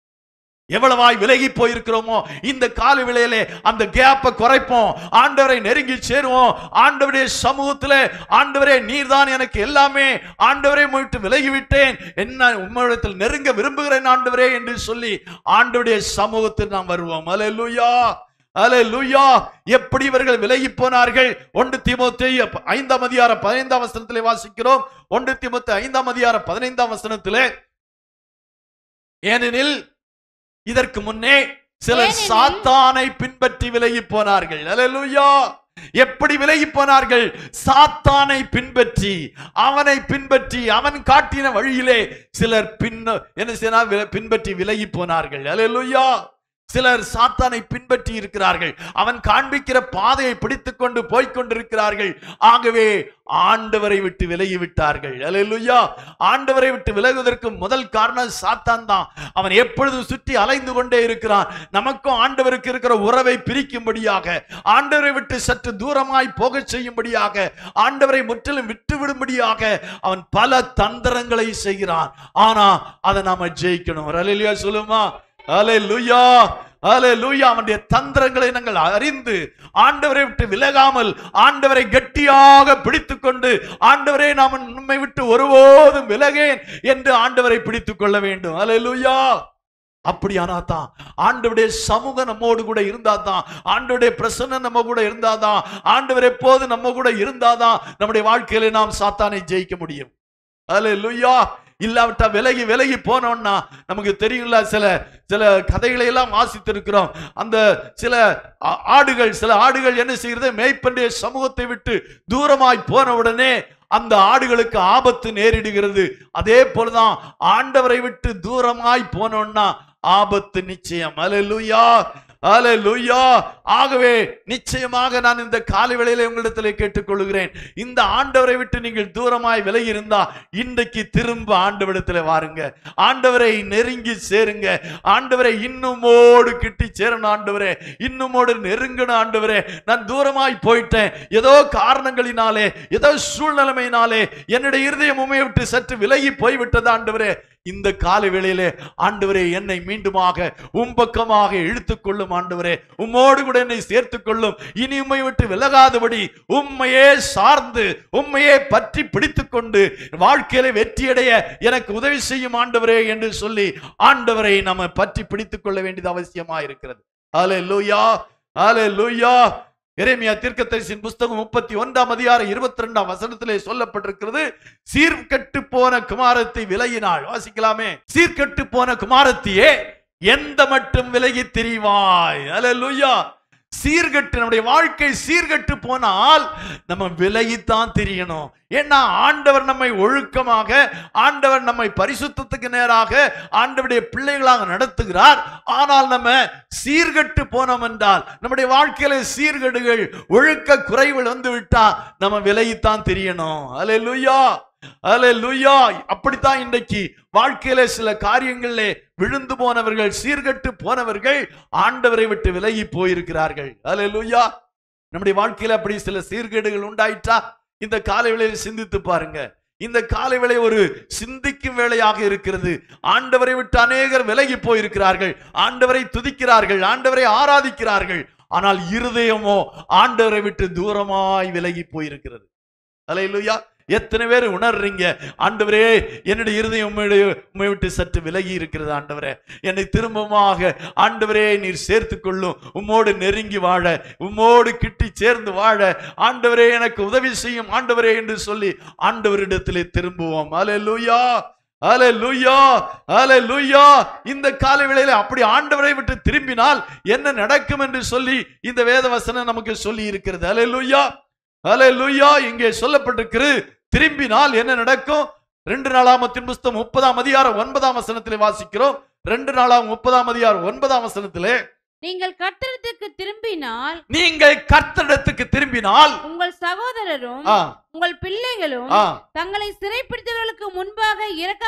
எவ்வளவாய் விலகி போயிருக்கிறோமோ இந்த காலை வேளையிலே அந்த கேப்பை குறைப்போம், ஆண்டவரை நெருங்கி சேருவோம். ஆண்டவருடைய சமூகத்திலே, ஆண்டவரே நீர்தான் எனக்கு எல்லாமே, ஆண்டவரை விட்டு விலகிவிட்டேன், என்ன உம்மிடத்தில் நெருங்க விரும்புகிறேன் ஆண்டவரே என்று சொல்லி ஆண்டவருடைய சமூகத்தில் நாம் வருவோம். அல்லேலூயா. அல்லேலூயா. எப்படி இவர்கள் விலகி போனார்கள்? 1 தீமோத்தேயு 5 அதிகாரம் 15 வசனத்திலே வாசிக்கிறோம். 1 தீமோத்தேயு 5 அதிகாரம் 15 வசனத்திலே, ஏனெனில் இதற்கு முன்னே சிலர் சாத்தானை பின்பற்றி விலகி போனார்கள். அல்லேலூயா. எப்படி விலகி போனார்கள்? சாத்தானை பின்பற்றி, அவனை பின்பற்றி, அவன் காட்டின வழியிலே சிலர் பின்பற்றி விலகி போனார்கள். அல்லேலூயா. சிலர் சாத்தானை பின்பற்றி இருக்கிறார்கள், அவன் காண்பிக்கிற பாதையை பிடித்துக் கொண்டு போய்கொண்டிருக்கிறார்கள். ஆகவே ஆண்டவரை விட்டு விலகி விட்டார்கள். அல்லேலூயா. ஆண்டவரை விட்டு விலகுவதற்கு முதல் காரணம் சாத்தான் தான். அவன் எப்பொழுதும் சுற்றி அலைந்து கொண்டே இருக்கிறான். நமக்கும் ஆண்டவருக்கு இருக்கிற உறவை பிரிக்கும்படியாக, ஆண்டவரை விட்டு சற்று தூரமாய் போக செய்யும்படியாக, ஆண்டவரை முற்றிலும் விட்டு விடும்படியாக அவன் பல தந்திரங்களை செய்கிறான். ஆனா அதை நாம ஜெயிக்கணும். அல்லேலூயா சொல்லுமா? அல்லேலூயா. அல்லேலூயா. அவனுடைய தந்திரங்களை நாங்கள் அறிந்து ஆண்டவரை விட்டு விலகாமல் ஆண்டவரை கட்டியாக பிடித்துக் கொண்டு, ஆண்டவரே நாம் நம்மை விட்டு ஒருபோதும் விலகேன் என்று ஆண்டவரை பிடித்துக் கொள்ள வேண்டும். அல்லேலூயா. அப்படியானா தான் ஆண்டவருடைய சமூகம் நம்மோடு கூட இருந்தாதான், ஆண்டவருடைய பிரசன்னம் நம்ம கூட இருந்தாதான், ஆண்டவர் எப்போது நம்ம கூட இருந்தாதான் நம்முடைய வாழ்க்கையில நாம் சாத்தானை ஜெயிக்க முடியும். அல்லேலூயா. இல்லாவிட்டா விலகி விலகி போனோம்னா நமக்கு தெரியும்ல, சில கதைகளை எல்லாம் வாசித்திருக்கிறோம். அந்த சில ஆடுகள் என்ன செய்கிறது? மேய்ப்பனுடைய சமூகத்தை விட்டு தூரமாய் போன உடனே அந்த ஆடுகளுக்கு ஆபத்து நேரிடுகிறது. அதே போலதான் ஆண்டவரை விட்டு தூரமாய் போனோம்னா ஆபத்து நிச்சயம். அல்லேலூயா. ஹல்லேலூயா. ஆகவே நிச்சயமாக நான் இந்த காலை வேளையிலே உங்களிடத்திலே கேட்டுக்கொள்கிறேன், இந்த ஆண்டவரை விட்டு நீங்கள் தூரமாய் விலகி இருந்தா இன்றைக்கு திரும்ப ஆண்டவரிடத்திலே வாருங்க, ஆண்டவரை நெருங்கி சேருங்க. ஆண்டவரை இன்னுமோடு கிட்டி சேரணும், ஆண்டவரே இன்னுமோடு நெருங்கணும். ஆண்டவரே நான் தூரமாய் போயிட்டேன், ஏதோ காரணங்களினாலே ஏதோ சூழ்நிலைமையினாலே என்னுடைய இருதயம் உம்மை விட்டு சற்று விலகி போய்விட்டது. ஆண்டவரே இந்த காலை வேளையிலே ஆண்டவரே என்னை மீண்டுமாக உம்பக்கமாக இழுத்துக்கொள்ளும். ஆண்டவரே உம்மோடு கூட என்னை சேர்த்துக் கொள்ளும். இனி உம்மை விட்டு விலகாதபடி உம்மையே சார்ந்து உம்மையே பற்றி பிடித்துக் கொண்டு வாழ்க்கையில வெற்றியடைய எனக்கு உதவி செய்யும் ஆண்டவரே என்று சொல்லி ஆண்டவரை நம்ம பற்றி பிடித்துக் கொள்ள வேண்டியது அவசியமா இருக்கிறது. ஹல்லேலூயா, ஹல்லேலூயா. எரேமியா தீர்க்கதரிசியின் புத்தகம் 31ஆம் அதிகாரம் 22ஆம் வசனத்திலே சொல்லப்பட்டிருக்கிறது, சீர்கெட்டு போன குமாரத்தை விலகினாள். வாசிக்கலாமே. சீர்கெட்டு போன குமாரத்தியே எந்த மட்டும் விலகி திரிவாய். ஹல்லேலூயா. சீர்கட்டு, நம்முடைய வாழ்க்கை சீர்கட்டு போனால் நம்ம விலகித்தான் தெரியணும். ஏன்னா ஆண்டவர் நம்மை ஒழுக்கமாக, ஆண்டவர் நம்மை பரிசுத்தத்துக்கு நேராக ஆண்டவருடைய பிள்ளைகளாக நடத்துகிறார். ஆனால் நம்ம சீர்கட்டு போனோம் என்றால், நம்முடைய வாழ்க்கையில சீர்கேடுகள் ஒழுக்க குறைவுகள் வந்து விட்டா நம்ம விலகித்தான் தெரியணும். ஹல்லேலூயா, ஹல்லேலூயா. அப்படித்தான் இன்றைக்கு வாழ்க்கையில சில காரியங்களிலே விழுந்து போனவர்கள், சீர்கட்டு போனவர்கள் ஆண்டவரை விட்டு விலகி போயிருக்கிறார்கள். ஹல்லேலூயா. நம்முடைய வாழ்க்கையில அப்படி சில சீர்கேடுகள் உண்டாயிட்டா இந்த காலை வேளையில் சிந்தித்து பாருங்க. இந்த காலை வேளை ஒரு சிந்திக்கும் வேளையாக இருக்கிறது. ஆண்டவரை விட்டு அநேகர் விலகி போயிருக்கிறார்கள், ஆண்டவரை துதிக்கிறார்கள், ஆண்டவரை ஆராதிக்கிறார்கள், ஆனால் இருதயமோ ஆண்டவரை விட்டு தூரமாய் விலகி போயிருக்கிறது. ஹல்லேலூயா. எத்தனை பேர் உணர்றீங்க, ஆண்டவரே என்னுடைய இருதயம் உம்மை விட்டு சற்று விலகி இருக்கிறது, ஆண்டவரே என்னை திரும்பமாக ஆண்டவரே நீர் சேர்த்து கொள்ளும், உம்மோடு நெருங்கி வாழ, உம்மோடு கிட்டி சேர்ந்து வாழ ஆண்டவரே எனக்கு உதவி செய்யும் ஆண்டவரே என்று சொல்லி ஆண்டவரிடத்திலே திரும்புவோம். ஹல்லேலூயா, ஹல்லேலூயா, ஹல்லேலூயா. இந்த காலை வேளையில அப்படி ஆண்டவரை விட்டு திரும்பினால் என்ன நடக்கும் என்று சொல்லி இந்த வேத வசனம் நமக்கு சொல்லி இருக்கிறது. ஹல்லேலூயா, ஹல்லேலூயா. இங்கே சொல்லப்பட்டிருக்கிறது, திரும்பினால் என்ன நடக்கும்? 2 நாளாகமத்தின் புத்தகம் 30ஆம் அதிகாரம் 9ஆம் வசனத்திலே வாசிக்கிறோம். 2 நாளாகமம் 30ஆம் அதிகாரம் 9ஆம் வசனத்திலே, நீங்கள் கர்த்தரிடத்துக்கு திரும்பினால், நீங்கள் கர்த்தரிடத்துக்கு திரும்பினால் உங்கள் சகோதரரும் உங்கள் பிள்ளைகளும் தங்களை சிறைப்பிடித்தவர்களுக்கு முன்பாக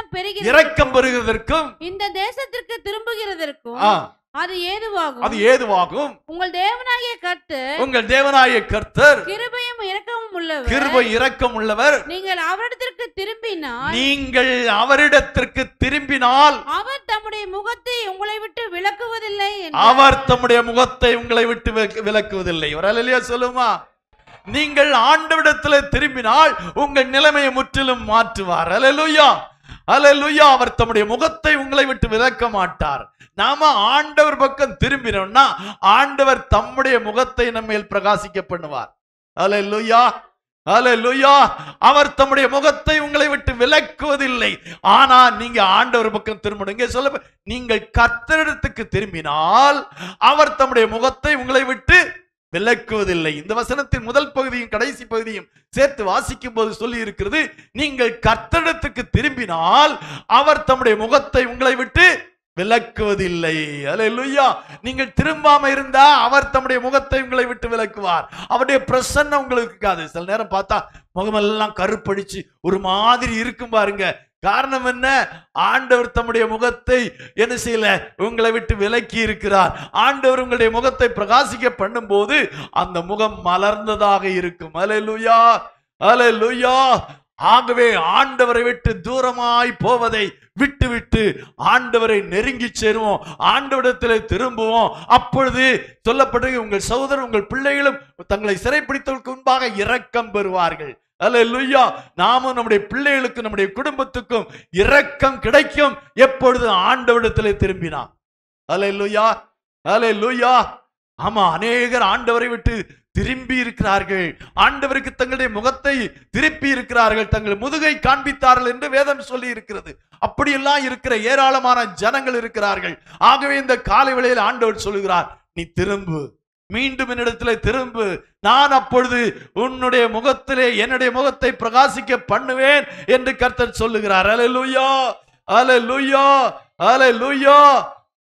இரக்கம் பெறுகிறதற்கும் இந்த தேசத்திற்கு திரும்புகிறதற்கும் அது ஏதுவாகும். அது ஏதுவாகும். உங்கள் தேவனாகிய கர்த்தர், உங்கள் தேவனாகிய கர்த்தர் கிருபையும் இரக்கமும் உள்ளவர், கிருபை இரக்கம் உள்ளவர். நீங்கள் அவரிடத்திற்கு திரும்பினால், நீங்கள் அவரிடத்திற்கு திரும்பினால் அவர் தம்முடைய முகத்தை உங்களை விட்டு விலக்குவதில்லை. அவர் தம்முடைய முகத்தை உங்களை விட்டு விலக்குவதில்லை. ஒரு அல்லேலூயா சொல்லுமா. நீங்கள் ஆண்டவரிடத்தில் திரும்பினால் உங்கள் நிலைமையை முற்றிலும் மாற்றுவார். அல்லேலூயா, அல்லேலூயா. அவர் தம்முடைய முகத்தை உங்களை விட்டு விலக்க மாட்டார். நாம ஆண்டவர் பக்கம் திரும்பினோம்னா ஆண்டவர் தம்முடைய முகத்தை நம்மேல் பிரகாசிக்க பண்ணுவார். அல்லேலூயா, அல்லேலூயா. அவர் தம்முடைய முகத்தை உங்களை விட்டு விலக்குவதில்லை. ஆனா நீங்க ஆண்டவர் பக்கம் திரும்பணும். இங்கே சொல்ல, நீங்கள் கர்த்தரிடத்துக்கு திரும்பினால் அவர் தம்முடைய முகத்தை உங்களை விட்டு விலக்குவதில்லை. இந்த வசனத்தின் முதல் பகுதியும் கடைசி பகுதியும் சேர்த்து வாசிக்கும் போது சொல்லி இருக்கிறது, நீங்கள் கர்த்தரிடத்துக்கு திரும்பினால் அவர் தம்முடைய முகத்தை உங்களை விட்டு விலக்குவதில்லை. அல்லேலூயா. நீங்கள் திரும்பாம இருந்தா அவர் தம்முடைய முகத்தை உங்களை விட்டு விலக்குவார். அவருடைய பிரசன்னம் உங்களுக்கு இருக்காது. சில நேரம் பார்த்தா முகமெல்லாம் கருப்படிச்சு ஒரு மாதிரி இருக்கும் பாருங்க. காரணம் என்ன? ஆண்டவர் தம்முடைய முகத்தை என்ன செய்யல, உங்களை விட்டு விலக்கி இருக்கிறார். ஆண்டவர் உங்களுடைய முகத்தை பிரகாசிக்க பண்ணும் போது அந்த முகம் மலர்ந்ததாக இருக்கும். அல்லேலூயா, அல்லேலூயா. ஆகவே ஆண்டவரை விட்டு தூரமாய் போவதை விட்டு ஆண்டவரை நெருங்கி சேருவோம், ஆண்டவரிடத்தில் திரும்புவோம். அப்பொழுது சொல்லப்படுது, உங்கள் சகோதரர் உங்கள் பிள்ளைகளும் தங்களை சிறைப்பிடித்தவர்களுக்கு முன்பாக இரக்கம் பெறுவார்கள். அல்லேலூயா. நாமும் நம்முடைய பிள்ளைகளுக்கும் நம்முடைய குடும்பத்துக்கும் இரக்கம் கிடைக்கும் எப்பொழுது ஆண்டவரிடத்தில் திரும்பினா. அல்லேலூயா, அல்லேலூயா. ஆமா, அநேகர் ஆண்டவரை விட்டு திரும்பி இருக்கிறார்கள், ஆண்டவருக்கு தங்களுடைய முகத்தை திருப்பி இருக்கிறார்கள், தங்கள் முதுகை காண்பித்தார்கள் என்று வேதம் சொல்லி இருக்கிறது. அப்படியெல்லாம் இருக்கிற ஏராளமான ஜனங்கள் இருக்கிறார்கள். ஆகவே இந்த காலை வேளையில் ஆண்டவர் சொல்லுகிறார், நீ திரும்பு, மீண்டும் என்னிடத்தில் திரும்பு, நான் அப்பொழுது உன்னுடைய முகத்திலே என்னுடைய முகத்தை பிரகாசிக்க பண்ணுவேன் என்று கர்த்தர் சொல்லுகிறார். அல்லேலூயா, அல்லேலூயா, அல்லேலூயா.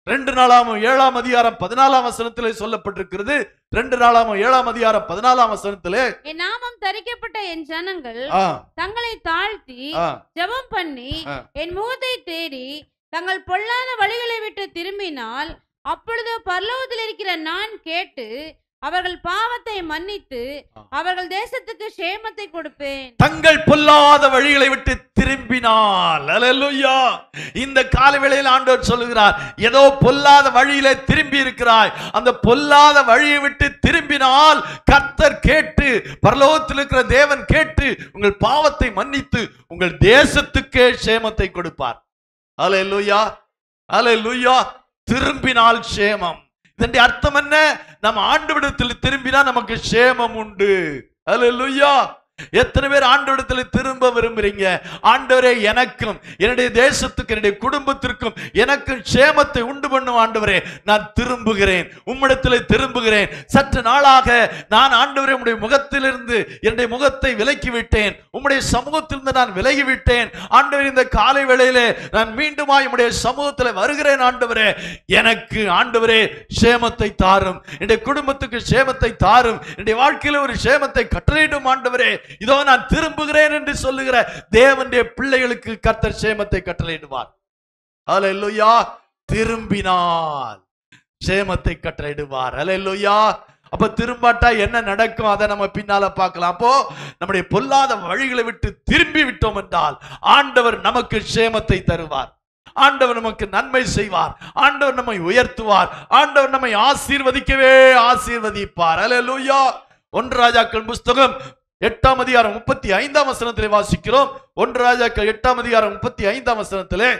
2 நாளாகமம் 7ஆம் அதிகாரம் 14ஆம் வசனத்திலே சொல்லப்பட்டிருக்கிறது. 2 நாளாகமம் 7ஆம் அதிகாரம் 14ஆம் வசனத்திலே, என் நாமம் தரிக்கப்பட்ட என் ஜனங்கள் தங்களை தாழ்த்தி ஜெபம் பண்ணி என் முகத்தை தேடி தங்கள் பொல்லாத வழிகளை விட்டு திரும்பினால் அப்பொழுது பரலோகத்தில் இருக்கிற நான் கேட்டு அவர்கள் பாவத்தை மன்னித்து அவர்கள் தேசத்துக்கு சேமத்தை கொடுப்பேன். தங்கள் பொல்லாத வழிகளை விட்டு திரும்பினால், அல்லேலூயா. இந்த காலவேளையில் ஆண்டவர் சொல்லுகிறார், ஏதோ பொல்லாத வழியிலே திரும்பி இருக்கிறாய், அந்த பொல்லாத வழியை விட்டு திரும்பினால் கர்த்தர் கேட்டு, பரலோகத்தில் இருக்கிற தேவன் கேட்டு உங்கள் பாவத்தை மன்னித்து உங்கள் தேசத்துக்கே சேமத்தை கொடுப்பார். அல்லேலூயா, அல்லேலூயா. திரும்பினால் சேமம். இதனுடைய அர்த்தம் என்ன? நம்ம ஆண்டவரிடத்தில் திரும்பினா நமக்கு சேமம் உண்டு. அல்லேலூயா. எத்தனை பேர் ஆண்டவரிடத்தில் திரும்ப விரும்புறீங்க? ஆண்டவரே, எனக்கும் என்னுடைய தேசத்துக்கு என்னுடைய குடும்பத்திற்கும் எனக்கும் சேமத்தை உண்டு பண்ணும் ஆண்டவரே, நான் திரும்புகிறேன், உம்மிடத்தில் திரும்புகிறேன். சற்று நாளாக நான் ஆண்டவரே உம்முடைய முகத்திலிருந்து என்னுடைய முகத்தை விலக்கி விட்டேன், உம்முடைய சமூகத்திலிருந்து நான் விலகி விட்டேன். ஆண்டவரே, இந்த காலை வேளையிலே நான் மீண்டுமாய் உம்முடைய சமூகத்தில் வருகிறேன். ஆண்டவரே, எனக்கு ஆண்டவரே சேமத்தை தாரும், என்னுடைய குடும்பத்துக்கு சேமத்தை தாரும், என்னுடைய வாழ்க்கையில் ஒரு சேமத்தை கட்டளையிடும் ஆண்டவரே. இதோ நான் திரும்புகிறேன் என்று சொல்லுகிற தேவனுடைய பிள்ளைகளுக்கு கர்த்தர் சேமத்தை கட்டளையிடுவார். அல்லேலூயா. திரும்பினால் சேமத்தை கட்டளையிடுவார். அல்லேலூயா. அப்ப திரும்பாட்டா என்ன நடக்கும் அதை நம்ம பின்னால பார்க்கலாம். அப்போ நம்முடைய பொல்லாத வழிகளை விட்டு திரும்பி விட்டோம் என்றால் ஆண்டவர் நமக்கு சேமத்தை தருவார், ஆண்டவர் நமக்கு நன்மை செய்வார், ஆண்டவர் நம்மை உயர்த்துவார், ஆண்டவர் நம்மை ஆசீர்வதிக்கவே ஆசீர்வதிப்பார். அல்லேலூயா. 1 ராஜாக்கள் புஸ்தகம் 8ஆம் அதிகாரம் 35ஆம் வசனத்திலே வாசிக்கிறோம். 1 ராஜாக்கள் 8ஆம் அதிகாரம் 35ஆம் வசனத்திலே,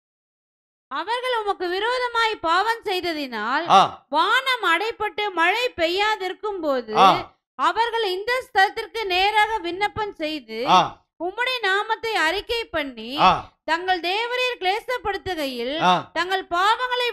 அவர்கள் உமக்கு விரோதமாய் பாவம் செய்ததினால் வானம் அடைப்பட்டு மழை பெய்யாதிருக்கும் போது அவர்கள் இந்த ஸ்தலத்திற்கு நேராக விண்ணப்பம் செய்து உம்முடைய நாமத்தை அறிக்கை பண்ணி தங்கள் தேவரீர் கிளேசப்படுத்துகையில் தங்கள் பாவங்களை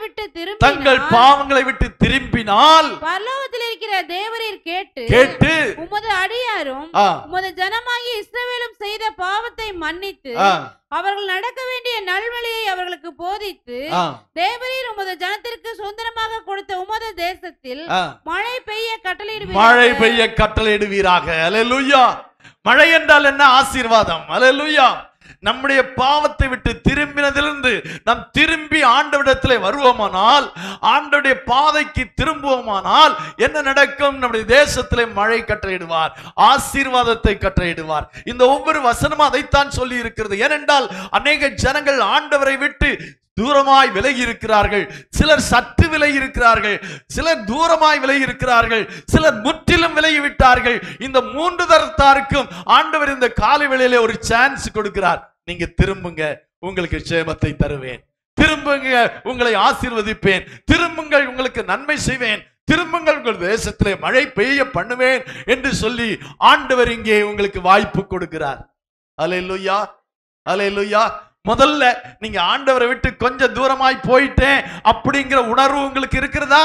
விட்டு திரும்பினால் பரலோகத்தில் இருக்கிற தேவரீர் கேட்டு உமது அடியாரும் உமது ஜனமாகிய இஸ்ரவேலும் செய்த பாவத்தை மன்னித்து அவர்கள் நடக்க வேண்டிய நல்வழியை அவர்களுக்கு போதித்து தேவரீர் உமது ஜனத்திற்கு சுதந்திரமாக கொடுத்த உமது தேசத்தில் மழை பெய்ய கட்டளையிடுவீராக. அல்லேலூயா. மழை என்றால் என்ன? ஆசீர்வாதம். அல்லேலூயா. நம்முடைய பாவத்தை விட்டு திரும்பினதிலிருந்து நாம் திரும்பி ஆண்டவரிடத்திலே வருவோமானால், ஆண்டவருடைய பாதைக்கு திரும்புவோமானால் என்ன நடக்கும்? நம்முடைய தேசத்திலே மழை கட்டளையிடுவார், ஆசீர்வாதத்தை கட்டளையிடுவார். இந்த ஒவ்வொரு வசனமும் அதைத்தான் சொல்லி இருக்கிறது. ஏனென்றால் அநேக ஜனங்கள் ஆண்டவரை விட்டு தூரமாய் விலகி இருக்கிறார்கள். சிலர் சற்று விலகி இருக்கிறார்கள், சிலர் தூரமாய் விலகி இருக்கிறார்கள், சிலர் முற்றிலும் விலகி விட்டார்கள். இந்த 3 தரத்தாருக்கும் ஆண்டவர் இந்த காலை வேளையிலே ஒரு சான்ஸ் கொடுக்கிறார். நீங்க திரும்புங்க, உங்களுக்கு சேமத்தை தருவேன். திரும்புங்க, உங்களை ஆசீர்வதிப்பேன். திரும்புங்கள், உங்களுக்கு நன்மை செய்வேன். திரும்புங்கள், உங்கள் தேசத்திலே மழை பெய்ய பண்ணுவேன் என்று சொல்லி ஆண்டவர் இங்கே உங்களுக்கு வாய்ப்பு கொடுக்கிறார். அல்லேலூயா, அல்லேலூயா. முதல்ல நீங்க ஆண்டவரை விட்டு கொஞ்சம் தூரமாய் போயிட்டேன் அப்படிங்கிற உணர்வு உங்களுக்கு இருக்கிறதா?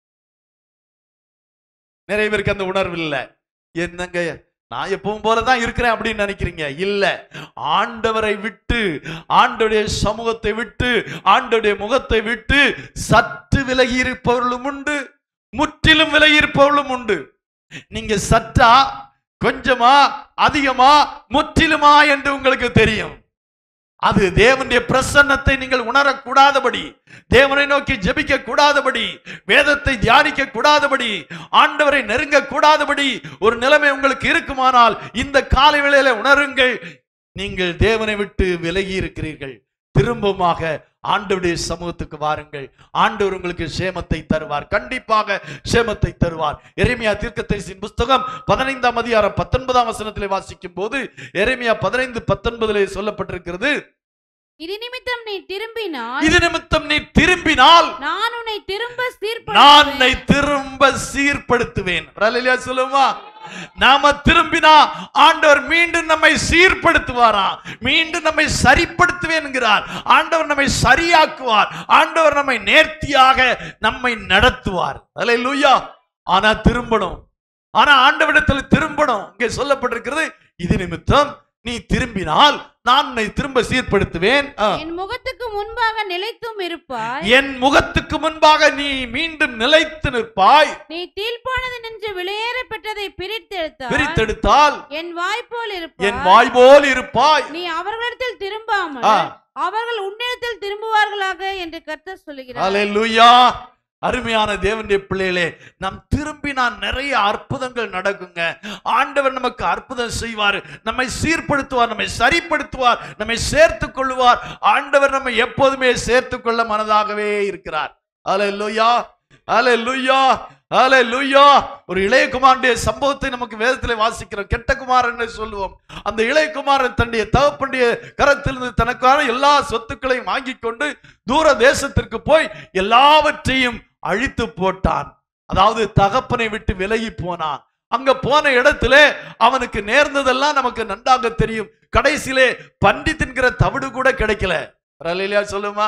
நிறைய பேருக்கு அந்த உணர்வு இல்லை. என்னங்க, நான் எப்பவும் போலதான் இருக்கிறேன் அப்படின்னு நினைக்கிறீங்க. இல்ல, ஆண்டவரை விட்டு, ஆண்டவருடைய சமூகத்தை விட்டு, ஆண்டவருடைய முகத்தை விட்டு சற்று விலகி இருப்பவர்களும் உண்டு, முற்றிலும் விலகி இருப்பவர்களும் உண்டு. நீங்க சற்றா, கொஞ்சமா, அதிகமா, முற்றிலுமா என்று உங்களுக்கு தெரியும். அது தேவனுடைய பிரசன்னத்தை நீங்கள் உணரக்கூடாதபடி, தேவனை நோக்கி ஜெபிக்க கூடாதபடி, வேதத்தை தியானிக்க கூடாதபடி, ஆண்டவரை நெருங்க கூடாதபடி ஒரு நிலைமை உங்களுக்கு இருக்குமானால் இந்த காலை வேளையில உணருங்கள், நீங்கள் தேவனை விட்டு விலகி இருக்கிறீர்கள். திரும்பமாக ஆண்டவருடைய சமூகத்துக்கு வாருங்கள். ஆண்டவர் உங்களுக்கு சேமத்தை தருவார், கண்டிப்பாக சேமத்தை தருவார். எரேமியா தீர்க்கதரிசியின் புஸ்தகம் 15ஆம் அதிகாரம் 19ஆம் வசனத்திலே வாசிக்கும் போது எரேமியா 15:19 சொல்லப்பட்டிருக்கிறது, இது நிமித்தம் நீ திரும்பினால் நான் உன்னை திரும்ப சீர்படுத்துவேன். சொல்லுவா, நாம திரும்பினா ஆண்டவர் மீண்டும் நம்மை சீர்படுத்துவாரா, மீண்டும் நம்மை சரிப்படுத்துவேன் என்கிறார். ஆண்டவர் நம்மை சரியாக்குவார், ஆண்டவர் நம்மை நேர்த்தியாக நம்மை நடத்துவார். அல்லேலூயா. ஆனா திரும்பணும், ஆனா ஆண்டவரிடத்தில் திரும்பணும். இங்கே சொல்லப்பட்டிருக்கிறது, இது நிமித்தம் நீ திரும்பினால் நான் உன்னை திரும்ப சீர்படுத்துவேன். என் முகத்துக்கு முன்பாக நிலைத்தும் இருப்பாய். என் முகத்துக்கு முன்பாக நீ மீண்டும் நிலைத்து நிற்பாய். நீ தீழ்ப்பானது நின்று வெளியேற பெற்றதை பிரித்தெடுத்தால் என் வாய் போல் இருப்பாய். என் வாய் போல் இருப்பாய். நீ அவர்களிடத்தில் திரும்பாமல் அவர்கள் உன்னிடத்தில் திரும்புவார்களாக என்று கர்த்தர் சொல்லுகிறார். அல்லேலூயா. அருமையான தேவனுடைய பிள்ளைகளே, நாம் திரும்பினால் நிறைய அற்புதங்கள் நடக்குங்க. ஆண்டவர் நமக்கு அற்புதம் செய்வார், நம்மை சீர்படுத்துவார், நம்மை சரிப்படுத்துவார், நம்மை சேர்த்துக் கொள்வார். ஆண்டவர் நம்மை எப்போதுமே சேர்த்துக் கொள்ள மனதாகவே இருக்கிறார். அல்லேலூயா, அல்லேலூயா, அல்லேலூயா. ஒரு இளைய குமாரனுடைய சம்பவத்தை நமக்கு வேதத்திலே வாசிக்கிறோம். கெட்ட குமாரன் சொல்லுவோம். அந்த இளைய குமாரன் தன்னுடைய தகப்பனுடைய கரத்திலிருந்து தனக்கான எல்லா சொத்துக்களையும் வாங்கி கொண்டு தூர தேசத்திற்கு போய் எல்லாவற்றையும் அழித்து போட்டான். அதாவது தகப்பனை விட்டு விலகி போனான். அங்க போன இடத்துல அவனுக்கு நேர்ந்ததெல்லாம் நமக்கு நன்றாக தெரியும். கடைசியிலே பன்றி தின்கிற தவிடு கூட கிடைக்கல. சொல்லுமா,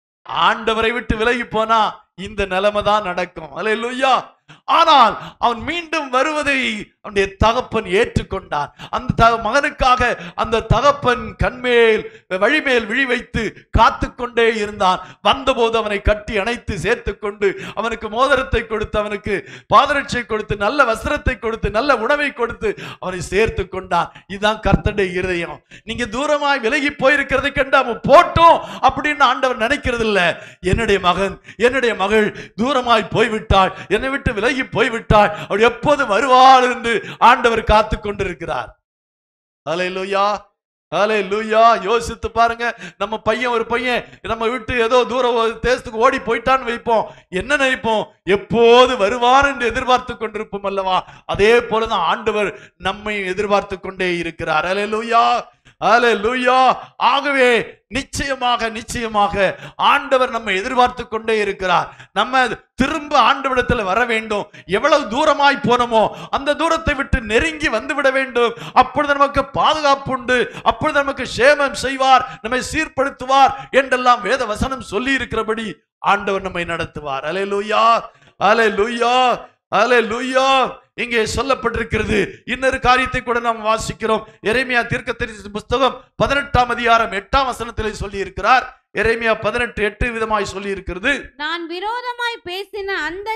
ஆண்டவரை விட்டு விலகி போனா இந்த நிலைமை தான் நடக்கும். அல்லேலூயா. ஆனால் அவன் மீண்டும் வருவதை அவனுடைய தகப்பன் ஏற்றுக்கொண்டான். அந்த மகனுக்காக அந்த தகப்பன் கண்மேல் வழிமேல் விழி வைத்து காத்து கொண்டே இருந்தான். வந்தபோது அவனை கட்டி அணைத்து சேர்த்து கொண்டு அவனுக்கு மோதிரத்தை கொடுத்து, அவனுக்கு பாதரட்சை கொடுத்து, நல்ல வஸ்திரத்தை கொடுத்து, நல்ல உணவை கொடுத்து அவனை சேர்த்து கொண்டான். இதுதான் கர்த்தருடைய இருதயம். நீங்க தூரமாய் விலகி போயிருக்கிறதை கண்டு அவன் போட்டோம் அப்படின்னு ஆண்டவர் நினைக்கிறது இல்ல. என்னுடைய மகன், என்னுடைய மகள் தூரமாய் போய்விட்டாள், என்னை விட்டு விலகி போய்விட்டாள், அவள் எப்போது வருவாள் என்று ஆண்டவர் காத்து கொண்டிருக்கிறார். அல்லேலூயா, அல்லேலூயா. யோசித்து பாருங்க, நம்ம பையன், ஒரு பையன் நம்ம விட்டு ஏதோ தூர தேசத்துக்கு ஓடி போயிட்டான்னு வைப்போம். என்ன நினைப்போம்? எப்போது வருவார் என்று எதிர்பார்த்து கொண்டிருப்போம் அல்லவா? அதே போலதான் ஆண்டவர் நம்மை எதிர்பார்த்து கொண்டே இருக்கிறார். அல்லேலூயா, அல்லேலூயா. ஆகவே நிச்சயமாக நிச்சயமாக ஆண்டவர் நம்மை எதிர்பார்த்து கொண்டே இருக்கிறார். நம்ம திரும்ப ஆண்டவரிடத்தில் வர வேண்டும். எவ்வளவு தூரமாய் போனோமோ அந்த தூரத்தை விட்டு நெருங்கி வந்துவிட வேண்டும். அப்பொழுது நமக்கு பாதுகாப்பு உண்டு, அப்பொழுது நமக்கு சேமம் செய்வார், நம்மை சீர்படுத்துவார் என்றெல்லாம் வேத வசனம் சொல்லி இருக்கிறபடி ஆண்டவர் நம்மை நடத்துவார். அல்லேலூயா, அல்லேலூயா, அல்லேலூயா. இங்கே சொல்லப்பட்டிருக்கிறது. இன்னொரு காரியத்தை கூட நாம் வாசிக்கிறோம். எரேமியா தீர்க்கதரிசி புத்தகம் 18ஆம் அதிகாரம் 8ஆம் வசனத்திலே சொல்லி இருக்கிறார். எரேமியா 18:8 விதமாய் சொல்லி இருக்கிறது. நான் விரோதமாய் பேசின அந்த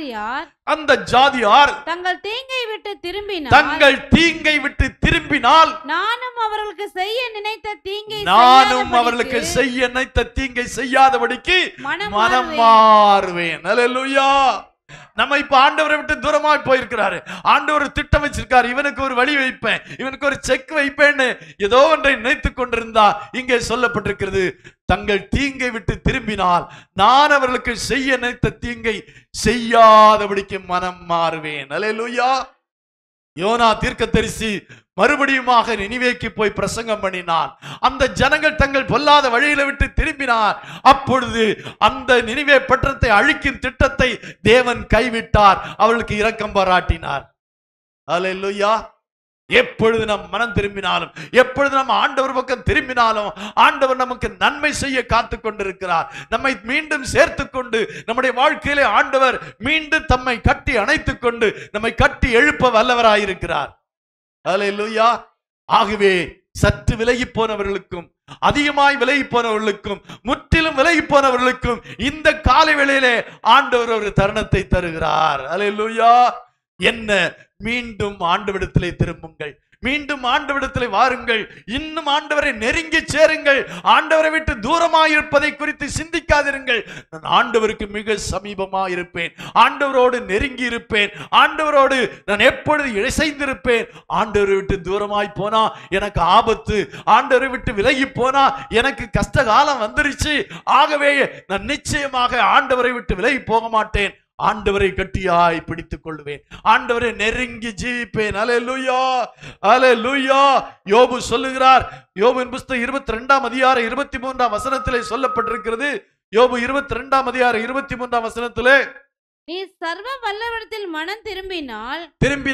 ஜாதியார் தங்கள் தீங்கை விட்டு திரும்பினால் நானும் அவர்களுக்கு செய்ய நினைத்த தீங்கை செய்யாதபடிக்கு மனம் மாறுவேன். அல்லேலூயா. நம்ம இப்ப ஆண்டவரை விட்டு தூரமாய் போயிருக்கிறாரு. ஆண்டவர் திட்டம் வச்சிருக்காரு. இவனுக்கு ஒரு வழி வைப்பேன், இவனுக்கு ஒரு செக் வைப்பேன்னு ஏதோ ஒன்றை நினைத்துக் கொண்டிருந்தா இங்கே சொல்லப்பட்டிருக்கிறது, தங்கள் தீங்கை விட்டு திரும்பினால் நான் அவர்களுக்கு செய்ய நினைத்த தீங்கை செய்யாதபடிக்கு மனம் மாறுவேன். அல்லேலூயா. யோனா தீர்க்கதரிசி மறுபடியுமாக நினிவேக்கு போய் பிரசங்கம் பண்ணினான். அந்த ஜனங்கள் தங்கள் பொல்லாத வழியில விட்டு திரும்பினார். அப்பொழுது அந்த நினிவே பட்டணத்தை அழிக்கும் திட்டத்தை தேவன் கைவிட்டார், அவர்களுக்கு இரக்கம் பாராட்டினார். அல்லேலூயா. எப்பொழுது நம் மனம் திரும்பினாலும், எப்பொழுது நம்ம ஆண்டவர் பக்கம் திரும்பினாலும் ஆண்டவர் நமக்கு நன்மை செய்ய காத்து கொண்டிருக்கிறார். நம்மை மீண்டும் சேர்த்து கொண்டு நம்முடைய வாழ்க்கையிலே ஆண்டவர் மீண்டும் தம்மை கட்டி அணைத்துக் கொண்டு நம்மை கட்டி எழுப்ப வல்லவராயிருக்கிறார். அல்லேலூயா. ஆகவே சற்று விலகி போனவர்களுக்கும், அதிகமாய் விலகி போனவர்களுக்கும், முற்றிலும் விலகி போனவர்களுக்கும் இந்த காலை வேளையிலே ஆண்டவர் ஒரு தருணத்தை தருகிறார். அல்லேலூயா. என்ன? மீண்டும் ஆண்டவரிடத்திலே திரும்புங்கள், மீண்டும் ஆண்டவரிடத்திலே வாருங்கள், இன்னும் ஆண்டவரை நெருங்கி சேருங்கள். ஆண்டவரை விட்டு தூரமாயிருப்பதை குறித்து சிந்திக்காதிருங்கள். நான் ஆண்டவருக்கு மிக சமீபமாக இருப்பேன், ஆண்டவரோடு நெருங்கி இருப்பேன், ஆண்டவரோடு நான் எப்பொழுது இசைந்திருப்பேன். ஆண்டவரை விட்டு தூரமாய் போனா எனக்கு ஆபத்து, ஆண்டவரை விட்டு விலகி போனா எனக்கு கஷ்ட காலம் வந்துருச்சு. ஆகவே நான் நிச்சயமாக ஆண்டவரை விட்டு விலகி போக மாட்டேன், ஆண்டவரை கட்டியாய் பிடித்துக் கொள்வேன், ஆண்டவரை நெருங்கி ஜீவிப்பேன். அல்லேலூயா, அல்லேலூயா. யோபு சொல்லுகிறார், யோபின் புத்தகம் 22ஆம் அதிகாரம் 23ஆம் வசனத்திலே சொல்லப்பட்டிருக்கிறது. யோபு 22ஆம் அதிகாரம் 23ஆம் வசனத்திலே, நீ சர்வ வல்லவரிடத்தில் மனம் திரும்பினால்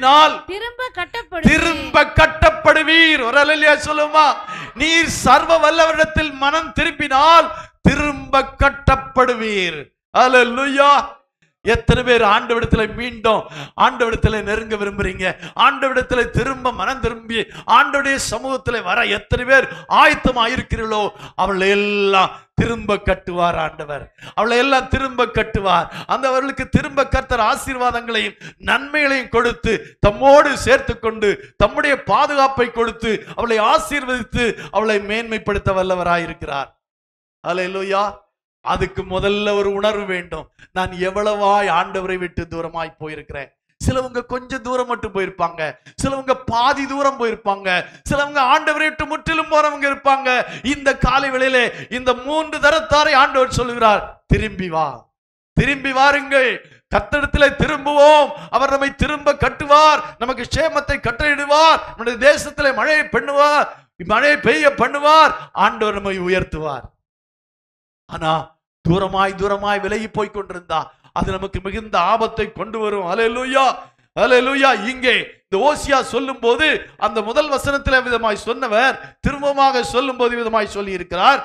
திரும்ப கட்டப்படுவீர். ஒரு அல்லேலூயா சொல்லுமா. நீர் சர்வ வல்லவரிடத்தில் மனம் திரும்பினால் திரும்ப கட்டப்படுவீர். அல்லேலூயா. எத்தனை பேர் ஆண்டவரிடத்துல மீண்டும் ஆண்டவரிடத்துல நெருங்க விரும்புறீங்க? ஆண்டவரிடத்துல திரும்ப மனம் திரும்பி ஆண்டவருடைய சமூகத்துல வர எத்தனை பேர் ஆயத்தமாயிருக்கிறீர்களோ அவளை எல்லாம் திரும்ப கட்டுவார் ஆண்டவர். அவளை எல்லாம் திரும்ப கட்டுவார். அந்த அவர்களுக்கு திரும்ப கர்த்தர் ஆசீர்வாதங்களையும் நன்மைகளையும் கொடுத்து தம்மோடு சேர்த்து கொண்டு தம்முடைய பாதுகாப்பை கொடுத்து அவளை ஆசீர்வதித்து அவளை மேன்மைப்படுத்த வல்லவராயிருக்கிறார். அல்லேலூயா. அதுக்கு முதல்ல ஒரு உணர்வு வேண்டும். நான் எவ்வளவாய் ஆண்டவரை விட்டு தூரமாய் போயிருக்கிறேன். சிலவங்க கொஞ்சம் தூரம் மட்டும் போயிருப்பாங்க, சிலவங்க பாதி தூரம் போயிருப்பாங்க, சிலவங்க ஆண்டவரை விட்டு முற்றிலும் போறவங்க இருப்பாங்க. இந்த காலை வேளையிலே இந்த 3 தரத்தாரை ஆண்டவர் சொல்லுகிறார், திரும்பி வா, திரும்பி வாருங்கள், கர்த்தரிடத்திலே திரும்புவோம். அவர் நம்மை திரும்ப கட்டுவார், நமக்கு சேமத்தை கட்டளையிடுவார், நம்முடைய தேசத்திலே மழையை பண்ணுவார், மழையை பெய்ய பண்ணுவார், ஆண்டவர் நம்மை உயர்த்துவார். ஆனா தூரமாய் தூரமாய் விலகி போய் கொண்டிருந்தா அது நமக்கு மிகுந்த ஆபத்தை கொண்டு வரும். அல்லேலூயா, அல்லேலூயா. இங்கே இந்த ஓசியா சொல்லும் போது அந்த முதல் வசனத்திலே விதமாய் சொன்னவர் திரும்பமாக சொல்லும் போது விதமாய் சொல்லி இருக்கிறார்,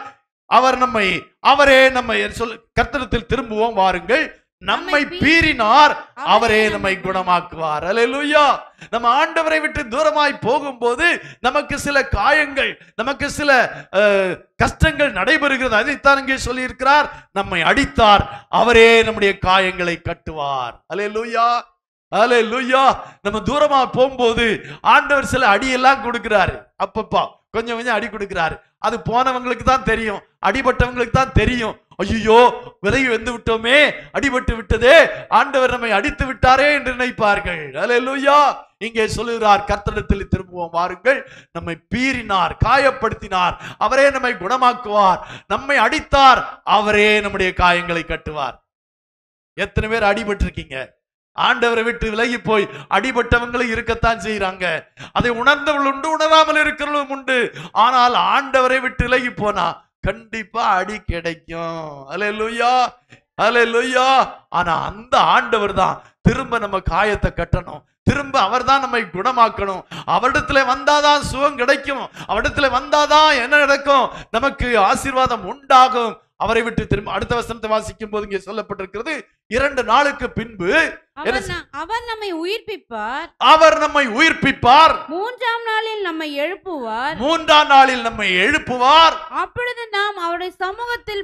அவரே நம்மை கர்த்தரிடத்தில் திரும்புவோம் வாருங்கள், நம்மை பீறினார் அவரே நம்மை குணமாக்குவார். அல்லேலூயா. நம்ம ஆண்டவரை விட்டு தூரமாய் போகும்போது நமக்கு சில காயங்கள், நமக்கு சில கஷ்டங்கள் நடைபெறுகிறது. அதைத்தான் இங்கே சொல்லி இருக்கிறார், நம்மை அடித்தார் அவரே நம்முடைய காயங்களை கட்டுவார். அல்லேலூயா, அல்லேலூயா. நம்ம தூரமா போகும்போது ஆண்டவர் சில அடியெல்லாம் கொடுக்கிறாரு, அப்பப்பா கொஞ்சம் கொஞ்சம் அடி கொடுக்கிறாரு. அது போனவங்களுக்கு தான் தெரியும், அடிபட்டவங்களுக்கு தான் தெரியும். ஐயோ விலகி வந்து விட்டோமே, அடிபட்டு விட்டதே, ஆண்டவர் நம்மை அடித்து விட்டாரே என்று நினைப்பார்கள். அல்லேலூயா. இங்கே சொல்லுகிறார், கர்த்தரிடத்தில் திரும்புவோம் வாருங்கள், நம்மை பீறினார், காயப்படுத்தினார், அவரே நம்மை குணமாக்குவார், நம்மை அடித்தார் அவரே நம்முடைய காயங்களை கட்டுவார். எத்தனை பேர் அடிபட்டு இருக்கீங்க? ஆண்டவரை விட்டு விலகி போய் அடிபட்டவங்களும் இருக்கத்தான் செய்யறாங்க. அதை உணர்ந்தவர்கள் உண்டு, உணராமல் இருக்கிறவர்களும் உண்டு. ஆனால் ஆண்டவரை விட்டு விலகி போனா கண்டிப்பா அடி கிடைக்கும். அல்லேலூயா, அல்லேலூயா. ஆனா அந்த ஆண்டவர் தான் திரும்ப நம்ம காயத்தை கட்டணும், திரும்ப அவர் தான் நம்மை குணமாக்கணும். அவரிடத்துல வந்தாதான் சுகம் கிடைக்கும், அவரிடத்துல வந்தாதான் என்ன நடக்கும், நமக்கு ஆசீர்வாதம் உண்டாகும். அவரை விட்டு திரும்ப அடுத்த வசனத்தை வாசிக்கும் போது இங்கே சொல்லப்பட்டிருக்கிறது, 2 நாளுக்கு பின்பு அவர் நம்மை உயிர்ப்பிப்பார், அவர் நம்மை உயிர்ப்பிப்பார், 3ஆம் நாளில் நம்மை எழுப்புவார், 3ஆம் நாளில் நம்மை எழுப்புவார். அப்பொழுது நாம் அவருடைய சமூகத்தில்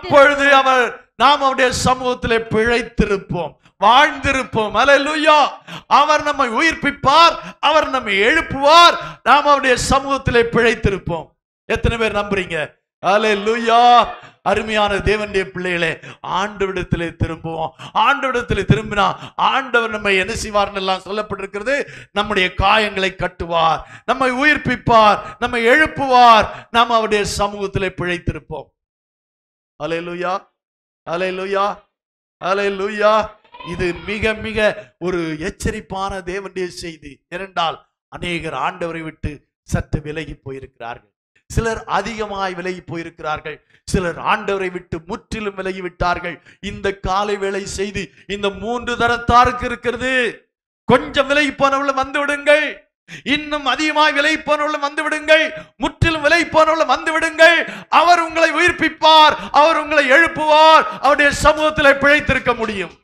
நாம் அவருடைய சமூகத்திலே பிழைத்திருப்போம், வாழ்ந்திருப்போம். அல்லேலூயா. அவர் நம்மை உயிர்ப்பிப்பார், அவர் நம்மை எழுப்புவார், நாம் அவருடைய சமூகத்திலே பிழைத்திருப்போம். எத்தனை பேர் நம்புறீங்க? அல்லேலூயா. அருமையான தேவனுடைய பிள்ளைகளே, ஆண்டவரிடத்திலே திரும்புவோம். ஆண்டவரிடத்திலே திரும்பினா ஆண்டவர் நம்மை என்ன செய்வார்னு எல்லாம் சொல்லப்பட்டிருக்கிறது, நம்முடைய காயங்களை கட்டுவார், நம்மை உயிர்ப்பிப்பார், நம்மை எழுப்புவார், நாம் அவருடைய சமூகத்திலே பிழைத்திருப்போம். அல்லேலூயா, அல்லேலூயா, அல்லேலூயா. இது மிக மிக ஒரு எச்சரிப்பான தேவனுடைய செய்தி. ஏனென்றால் அநேகர் ஆண்டவரை விட்டு சற்று விலகி போயிருக்கிறார்கள், சிலர் அதிகமாய் விலகி போயிருக்கிறார்கள், சிலர் ஆண்டவரை விட்டு முற்றிலும் விலகி விட்டார்கள். இந்த காலை வேளை செய்தி இந்த 3 தரத்தாருக்கு இருக்கிறது. கொஞ்சம் விலகி போனவர்கள் வந்து விடுங்கள், இன்னும் அதிகமாய் விலகி போனவர்கள் வந்து விடுங்கள், முற்றிலும் விலகி போனவர்கள் வந்து விடுங்கள். அவர் உங்களை உயிர்ப்பிப்பார், அவர் உங்களை எழுப்புவார், அவருடைய சமூகத்திலே பிழைத்திருக்க முடியும்.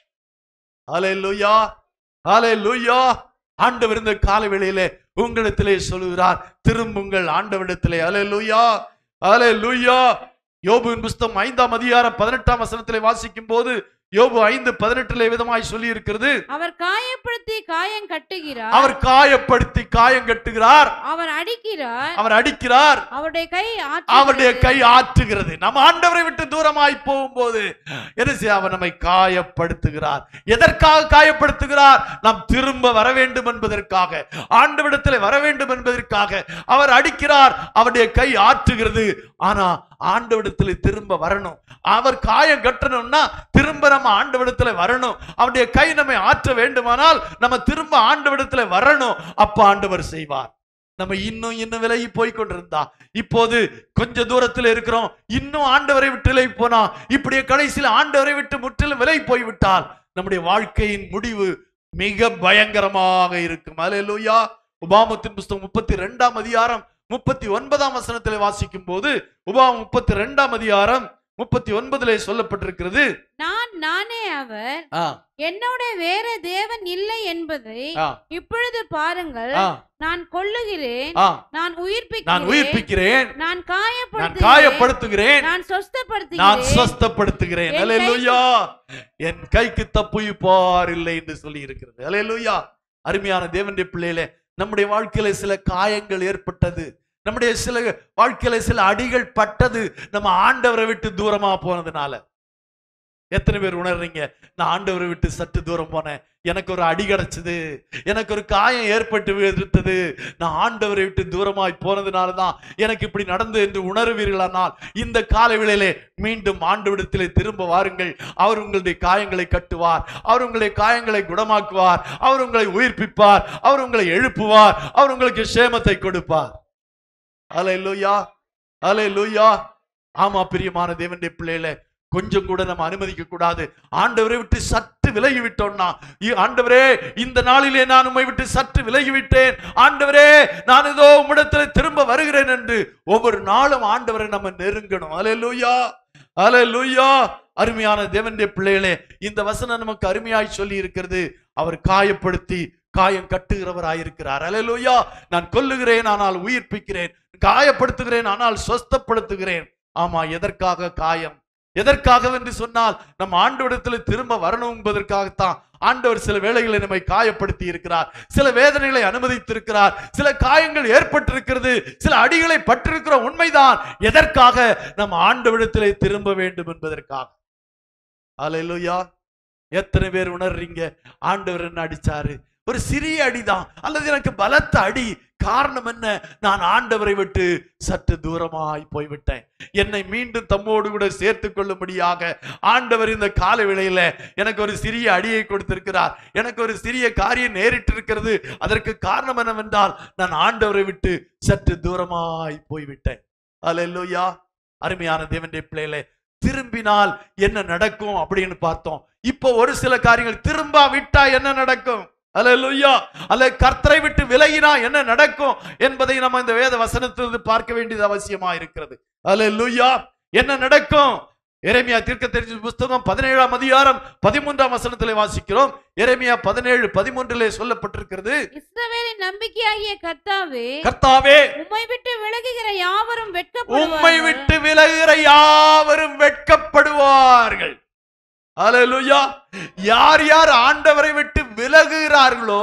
அல்லேலூயா, அல்லேலூயா. ஆண்டவர் இந்த காலை வேளையிலே உங்களிடத்திலே சொல்லுகிறார், திரும்புங்கள் ஆண்டவரிடத்திலே. அல்லேலூயா, அல்லேலூயா. யோபுவின் புத்தகம் 5ஆம் அதிகாரம் 18ஆம் வசனத்திலே வாசிக்கும் போது யோபு 5:18 விதமாய் சொல்லி இருக்கிறது, அவர் காயப்படுத்தி காயம் கட்டுகிறார், அவர் காயப்படுத்தி காயம் கட்டுகிறார், அவர் அடிக்கிறார், அவர் அடிக்கிறார், அவருடைய கை ஆற்றுகிறது. நம்ம ஆண்டவரை விட்டு தூரமாய் போகும்போது என்ன செய்ய, அவர் நம்மை காயப்படுத்துகிறார். எதற்காக காயப்படுத்துகிறார்? நாம் திரும்ப வர வேண்டும் என்பதற்காக, ஆண்டவரிடத்தில் வர வேண்டும் என்பதற்காக அவர் அடிக்கிறார், அவருடைய கை ஆற்றுகிறது. ஆனா ஆண்டவரிடத்தில் திரும்ப வரணும். அவர் காயம் கட்டணும்னா திரும்ப நம்ம ஆண்டவரிடத்தில் வரணும். அவருடைய கை நம்மை ஆற்ற வேண்டுமானால் நம்ம திரும்ப ஆண்டவரிடத்தில் வரணும். அப்ப ஆண்டவர் செய்வார். நம்ம இன்னும் விலகி போய் கொண்டிருந்தா, இப்போது கொஞ்ச தூரத்தில் இருக்கிறோம், இன்னும் ஆண்டவரை விட்டு விலகி போனா, இப்படியே கடைசியில் ஆண்டவரை விட்டு முற்றிலும் விலகி போய்விட்டால் நம்முடைய வாழ்க்கையின் முடிவு மிக பயங்கரமாக இருக்கும். அல்லேலூயா. உபாகமத்தின் புத்தகம் 32ஆம் அதிகாரம் 39ஆம் வசனத்தில் வாசிக்கும் போது, உபாகமம் 32ஆம் அதிகாரம் 39 சொல்லப்பட்டிருக்கிறது, நானே அவர், என்னோட வேற தேவன் இல்லை என்பதை இப்பொழுது பாருங்கள். நான் கொல்லுகிறேன், நான் உயிர்ப்பிக்கிறேன், நான் காயப்படுத்துகிறேன், நான் சொஸ்தப்படுத்துகிறேன். அல்லேலூயா. என் கைக்கு தப்புவிப்பார் இல்லை என்று சொல்லி இருக்கிறது. அல்லேலூயா. அருமையான தேவனுடைய பிள்ளைகளே, நம்முடைய வாழ்க்கையில சில காயங்கள் ஏற்பட்டது, நம்முடைய சில வாழ்க்கையில சில அடிகள் பட்டது, நம்ம ஆண்டவரை விட்டு தூரமா போனதுனால. எத்தனை பேர் உணர்றீங்க, நான் ஆண்டவரை விட்டு சற்று தூரம் போனேன், எனக்கு ஒரு அடி கிடைச்சது, எனக்கு ஒரு காயம் ஏற்பட்டு விட்டது, நான் ஆண்டவரை விட்டு தூரமாய் போனதுனாலதான் எனக்கு இப்படி நடந்து என்று உணர்வீர்களானால், இந்த காலை வேளையிலே மீண்டும் ஆண்டவரிடத்திலே திரும்ப வாருங்கள். அவர் உங்களுடைய காயங்களை கட்டுவார், அவர் உங்களுடைய காயங்களை குணமாக்குவார், அவர் உங்களை உயிர்ப்பிப்பார், அவர் உங்களை எழுப்புவார், அவர் உங்களுக்கு சேமத்தை கொடுப்பார். அல்லேலூயா, அல்லேலூயா. ஆமா பிரியமான தேவனுடைய பிள்ளைகளே, கொஞ்சம் கூட நம்ம அனுமதிக்க கூடாது. ஆண்டவரை விட்டு சற்று விலகி விட்டோம்னா, ஆண்டவரே இந்த நாளிலே நான் உம்மை விட்டு சற்று விலகிவிட்டேன், ஆண்டவரே நான் ஏதோ உம்மிடத்தில் திரும்ப வருகிறேன் என்று ஒவ்வொரு நாளும் ஆண்டவரை நம்ம நெருங்கணும். அல்லேலூயா, அல்லேலூயா. அருமையான தேவனுடைய பிள்ளைகளே, இந்த வசனம் நமக்கு அருமையாய் சொல்லி இருக்கிறது. அவர் காயப்படுத்தி காயம் கட்டுகிறவராயிருக்கிறார். அல்லேலூயா. நான் கொல்லுகிறேன் ஆனால் உயிர்ப்பிக்கிறேன், காயப்படுத்துகிறேன் ஆனால் சொஸ்தப்படுத்துகிறேன். ஆமா, எதற்காக காயம்? எதற்காக என்று சொன்னால், நம்ம ஆண்டவரிடத்தில் திரும்ப வரணும் என்பதற்காகத்தான் ஆண்டவர் சில வேளைகளை நம்மை காயப்படுத்தி இருக்கிறார், சில வேதனைகளை அனுமதித்திருக்கிறார், சில காயங்கள் ஏற்பட்டிருக்கிறது, சில அடிகளை பட்டிருக்கிற உண்மைதான். எதற்காக? நம்ம ஆண்டவரிடத்திலே திரும்ப வேண்டும் என்பதற்காக. அல்லேலூயா. எத்தனை பேர் உணர்றீங்க, ஆண்டவர் என்ன அடிச்சாரு? ஒரு சிறிய அடிதான், அல்லது எனக்கு பலத்த அடி. காரணம் என்ன? நான் ஆண்டவரை விட்டு சற்று தூரமாய் போய்விட்டேன். என்னை மீண்டும் தம்மோடு கூட சேர்த்துக் கொள்ளும்படியாக ஆண்டவர் இந்த கால வேளையில எனக்கு ஒரு சிறிய அடியை கொடுத்திருக்கிறார், எனக்கு ஒரு சிறிய காரியம் நேரிட்டு இருக்கிறது. அதற்கு காரணம் என்னவென்றால், நான் ஆண்டவரை விட்டு சற்று தூரமாய் போய்விட்டேன். அல்லேலூயா. அருமையான தேவனுடைய பிள்ளைகளே, திரும்பினால் என்ன நடக்கும் அப்படின்னு பார்த்தோம். இப்போ ஒரு சில காரியங்கள் திரும்ப விட்டா என்ன நடக்கும்? அல்லேலூயா. அல்ல கர்த்தரை விட்டு விலகினா என்ன நடக்கும் என்பதை நம்ம இந்த வேத வசனத்திலிருந்து பார்க்க வேண்டியது அவசியமா இருக்கிறது. அல்லேலூயா. என்ன நடக்கும்? எரேமியா தீர்க்கதரிசி புத்தகம் 17ஆம் அதிகாரம் 13ஆம் வசனத்திலே வாசிக்கிறோம். எரேமியா 17:13 சொல்லப்பட்டிருக்கிறது, இஸ்ரவேலின் நம்பிக்கையாகிய கர்த்தாவே, கர்த்தாவே உம்மை விட்டு விலகுகிற யாவரும் வெட்கப்படுவார்கள், உம்மை விட்டு விலகுகிற யாவரும் வெட்கப்படுவார்கள். அல்லேலூயா. யார் யார் ஆண்டவரை விட்டு விலகுகிறார்களோ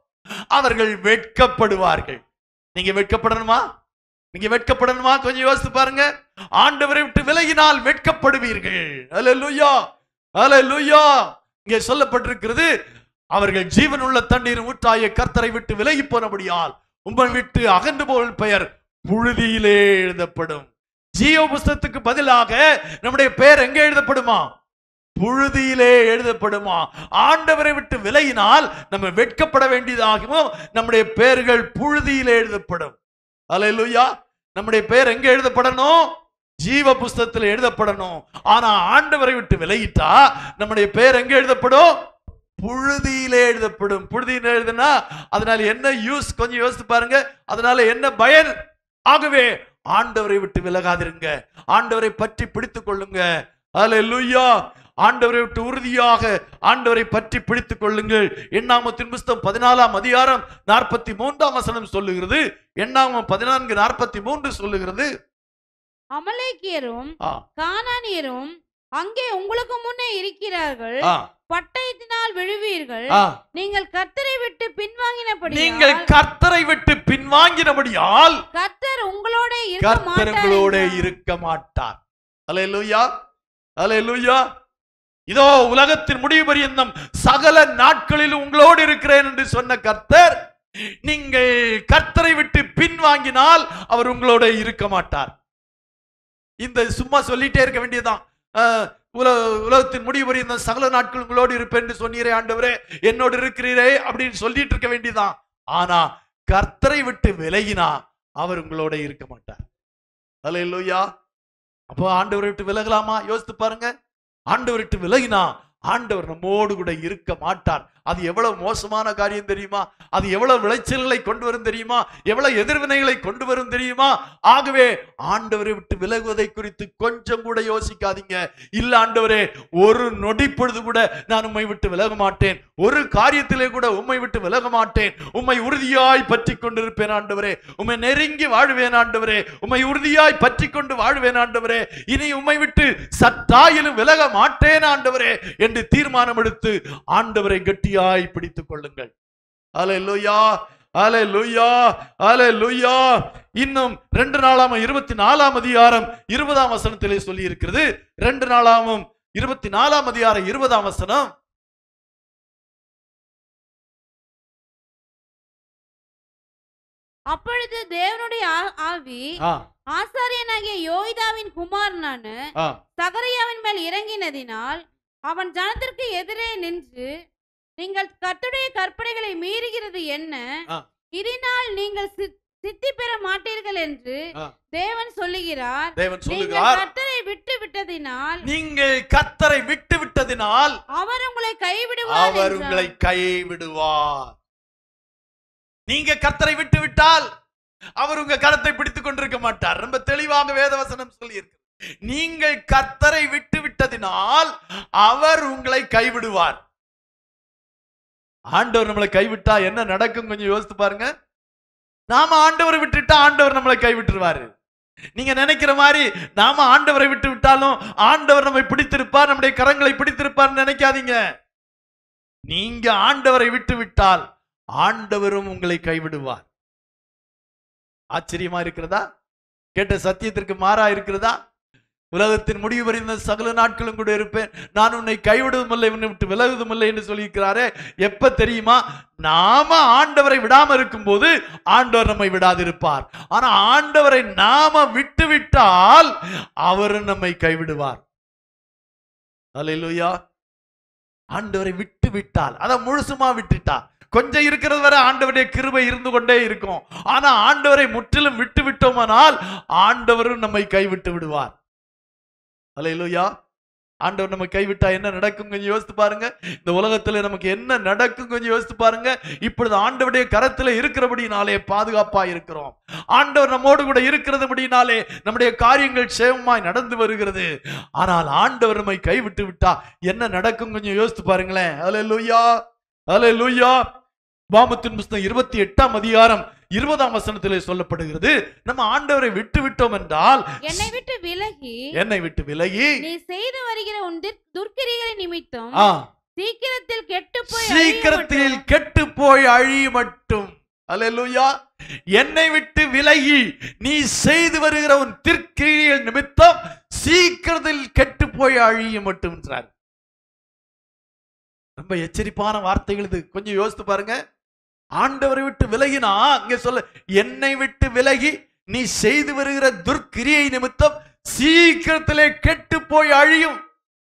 அவர்கள் வெட்கப்படுவார்கள். நீங்க வெட்கப்படணுமா? நீங்க வெட்கப்படணுமா? கொஞ்சம் யோசித்து பாருங்க. ஆண்டவரை விட்டு விலகினால் வெட்கப்படுவீர்கள். அல்லேலூயா, அல்லேலூயா. இங்கே சொல்லப்பட்டிருக்கிறது, அவர்கள் ஜீவனுள்ள தண்ணீர் ஊற்றாய கர்த்தரை விட்டு விலகி போனபடியால் உம்மை விட்டு அகன்று போல் பெயர் புழுதியிலே எழுதப்படும். ஜீவ புஸ்தகத்துக்கு பதிலாக நம்முடைய பெயர் எங்கே எழுதப்படுமா? புழுதியிலே எழுதப்படுமா? ஆண்டவரை விட்டு விலகினால் நம்ம வெட்கப்பட வேண்டியதாகவும் நம்முடைய பெயர்கள் புழுதியிலே எழுதப்படும். அல்லேலூயா. நம்முடைய பெயர் எங்க எழுதப்படணும்? ஜீவ புஸ்தகத்தில் எழுதப்படணும். ஆனா ஆண்டவரை விட்டு விலகிட்டா நம்முடைய பெயர் எங்க எழுதப்படும்? புழுதியிலே எழுதப்படும். புழுதியிலே எழுதுனா அதனால என்ன யூஸ்? கொஞ்சம் யோசித்து பாருங்க. அதனால என்ன பயன்? ஆகவே ஆண்டவரை விட்டு விலகாதிருங்க, ஆண்டவரை பற்றி பிடித்துக் கொள்ளுங்க. அல்லேலூயா. ஆண்டவரை விட்டு உறுதியாக ஆண்டவரை பற்றி பிடித்துக் கொள்ளுங்கள். எண்ணாகமத்தின் புஸ்தகம் 14ஆம் அதிகாரம் 43ஆம் வசனம் சொல்லுகிறது. எண்ணாகமம் 14:43 சொல்லுகிறது, அமலேக்கியரும் கானானியரும் அங்கே உங்களுக்கு முன்னே இருக்கிறார்கள், பட்டயத்தினால் விழுவீர்கள். நீங்கள் கர்த்தரை விட்டு பின்வாங்கினபடியால் கர்த்தர் உங்களோட இருக்க மாட்டார். அல்லேலூயா, அல்லேலூயா. இதோ உலகத்தின் முடிவு பரியந்தம் சகல நாட்களில் உங்களோடு இருக்கிறேன் என்று சொன்ன கர்த்தர், நீங்கள் கர்த்தரை விட்டு பின்வாங்கினால் அவர் உங்களோட இருக்க மாட்டார். இந்த சும்மா சொல்லிட்டே இருக்க வேண்டியதுதான். உலகத்தின் முடிவு பரியந்தம் சகல நாட்கள் உங்களோடு இருப்பேன் என்று சொன்னீரே ஆண்டவரே, என்னோடு இருக்கிறீரே அப்படின்னு சொல்லிட்டு இருக்க வேண்டியதுதான். ஆனா கர்த்தரை விட்டு விலகினா அவர் உங்களோட இருக்க மாட்டார். அல்லேலூயா. அப்போ ஆண்டவரை விட்டு விலகலாமா? யோசித்து பாருங்க. ஆண்டவரை விட்டு விலகினா ஆண்டவர் நம்மோடு கூட இருக்க மாட்டார். அது எவ்வளவு மோசமான காரியம் தெரியுமா? அது எவ்வளவு விளைச்சல்களை கொண்டு வரும் தெரியுமா? எவ்வளவு எதிர்வினைகளை கொண்டு வரும் தெரியுமா? ஆகவே ஆண்டவரை விட்டு விலகுவதை குறித்து கொஞ்சம் கூட யோசிக்காதீங்க. இல்ல ஆண்டவரே, ஒரு நொடி பொழுது கூட நான் உம்மை விட்டு விலக மாட்டேன், ஒரு காரியத்திலே கூட உம்மை விட்டு விலக மாட்டேன், உம்மை உறுதியாய் பற்றி கொண்டிருப்பேன் ஆண்டவரே, உம்மை நெருங்கி வாழ்வேன் ஆண்டவரே, உம்மை உறுதியாய் பற்றி கொண்டு வாழ்வேன் ஆண்டவரே, இனி உம்மை விட்டு சற்றாயிலும் விலக மாட்டேன் ஆண்டவரே என்று தீர்மானம் எடுத்து ஆண்டவரை கட்டியாய் பிடித்துக் கொள்ளுங்கள். அல்லேலூயா, அல்லேலூயா, அல்லேலூயா. இன்னும் 2 நாளாகமம் 24 அதிகாரம் 20 வசனத்திலே சொல்லி இருக்கிறது. 2 நாளாகமம் 24 அதிகாரம் 20 வசனம். அப்பொழுது தேவனுடைய ஆவி ஆசாரியனாகிய யோய்தாவின் குமாரனான சகரியாவின் மேல் இறங்கினதினால் அவன் ஜனத்திற்கு எதிரே நின்று, நீங்கள் கர்த்தருடைய கற்பனைகளை மீறுகிறது என்ன? இதனால் நீங்கள் சித்தி பெற மாட்டீர்கள் என்று தேவன் சொல்லுகிறார். கர்த்தரை விட்டு விட்டதினால், நீங்கள் கர்த்தரை விட்டு விட்டதினால் அவர் உங்களை கைவிடுவார், அவர் உங்களை கைவிடுவார். நீங்க கர்த்தரை விட்டு விட்டால் அவர் உங்க கரத்தை பிடித்துக் கொண்டிருக்க மாட்டார். ரொம்ப தெளிவாக வேதவசனம் சொல்லி இருக்கு. நீங்கள் கர்த்தரை விட்டு விட்டதினால் அவர் உங்களை கைவிடுவார். ஆண்டவர் நம்மளை கைவிட்டா என்ன நடக்கும் கொஞ்சம் யோசித்து பாருங்க. நாம ஆண்டவரை விட்டுட்டா ஆண்டவர் நம்மளை கைவிட்டுருவாரு. நீங்க நினைக்கிற மாதிரி நாம ஆண்டவரை விட்டு விட்டாலும் ஆண்டவர் நம்மை பிடித்திருப்பார், நம்முடைய கரங்களை பிடித்திருப்பார் நினைக்காதீங்க. நீங்க ஆண்டவரை விட்டு விட்டால் ஆண்டவரும் உங்களை கைவிடுவார். ஆச்சரியமா இருக்கிறதா? கேட்ட சத்தியத்திற்கு மாறா இருக்கிறதா? உலகத்தின் முடிவு வரைந்த சகல நாட்களும் கூட இருப்பேன், நான் உன்னை கைவிடுவதும் இல்லை, உன்னை விட்டு விலகுவதும் இல்லை என்று சொல்லியிருக்கிறாரே. எப்ப தெரியுமா? நாம ஆண்டவரை விடாம இருக்கும் போது ஆண்டவர் நம்மை விடாதிருப்பார். ஆனா ஆண்டவரை நாம விட்டு விட்டால் அவர் நம்மை கைவிடுவார். அல்லேலூயா. ஆண்டவரை விட்டு விட்டால், அத முழுசுமா விட்டுட்டா கொஞ்சம் இருக்கிறது வரை ஆண்டவருடைய கிருபை இருந்து கொண்டே இருக்கும். ஆனா ஆண்டவரை முற்றிலும் விட்டு விட்டோமானால் ஆண்டவரும் நம்மை கைவிட்டு விடுவார். அல்லேலூயா. ஆண்டவர் நம்ம கைவிட்டா என்ன நடக்கும் கொஞ்சம் யோசித்து பாருங்க. இந்த உலகத்துல நமக்கு என்ன நடக்கும் கொஞ்சம் யோசித்து பாருங்க. இப்பொழுது ஆண்டவருடைய கரத்துல இருக்கிறபடினாலே பாதுகாப்பா இருக்கிறோம். ஆண்டவர் நம்மோடு கூட இருக்கிறதுபடினாலே நம்முடைய காரியங்கள் சேமமாய் நடந்து வருகிறது. ஆனால் ஆண்டவர் நம்மை கைவிட்டு விட்டா என்ன நடக்கும் கொஞ்சம் யோசித்து பாருங்களேன். அல்லேலூயா, அல்லேலூயா. உபாகமத்தின் புத்தகம் 28 அதிகாரம் 20 வசனத்திலே சொல்லப்படுகிறது, நம்ம ஆண்டவரை விட்டு விட்டோம் என்றால், என்னை விட்டு விலகி நீ செய்து வருகிற உன் துர்க்கிரியைகளை நிமித்தம் சீக்கிரத்தில் கெட்டு போய் அழி மட்டும். அல்லேலூயா. என்னை விட்டு விலகி நீ செய்து வருகிற உன் துர்க்கிரியைகள் நிமித்தம் சீக்கிரத்தில் கெட்டு போய் அழிய மட்டும் என்றார். ரொம்ப எச்சரிப்பான வார்த்தைகள் இது. கொஞ்சம் யோசித்து பாருங்க. ஆண்டவரை விட்டு விலகினா இங்க சொல்ல, என்னை விட்டு விலகி நீ செய்து வருகிற துர்க்கிரியை நிமித்தம் சீக்கிரத்திலே கெட்டு போய் அழியும்.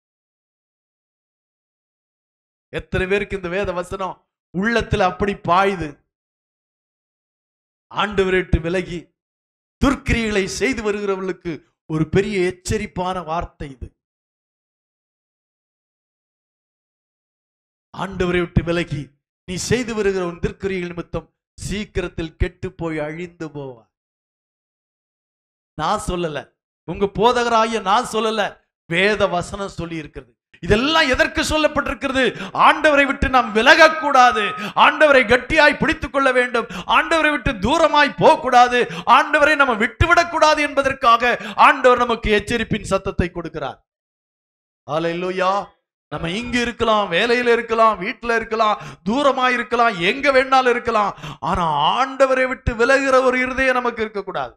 எத்தனை பேருக்கு இந்த வேத வசனம் உள்ளத்துல அப்படி பாயுது? ஆண்டவரை விட்டு விலகி துர்க்கிரிகளை செய்து வருகிறவர்களுக்கு ஒரு பெரிய எச்சரிப்பான வார்த்தை இது. ஆண்டவரை விட்டு விலகி நீ செய்து வருகிற உன் துர்க்கிரியைகள் நிமித்தம் சீக்கிரத்தில் கெட்டு போய் அழிந்து போவார். நான் சொல்லல, உங்க போதகராகிய நான் சொல்லல, வேத வசனம் சொல்லி இருக்கிறது. இதெல்லாம் எதற்கு சொல்லப்பட்டிருக்கிறது? ஆண்டவரை விட்டு நாம் விலகக்கூடாது, ஆண்டவரை கட்டியாய் பிடித்துக் கொள்ள வேண்டும், ஆண்டவரை விட்டு தூரமாய் போகக்கூடாது, ஆண்டவரை நம்ம விட்டுவிடக்கூடாது என்பதற்காக ஆண்டவர் நமக்கு எச்சரிப்பின் சத்தத்தை கொடுக்கிறார். அல்லேலூயா. நம்ம இங்க இருக்கலாம், வேலையில இருக்கலாம், வீட்டுல இருக்கலாம், தூரமா இருக்கலாம், எங்க வேணாலும் இருக்கலாம். ஆனா ஆண்டவரை விட்டு விலகுற ஒரு இருதயம் நமக்கு இருக்கக்கூடாது.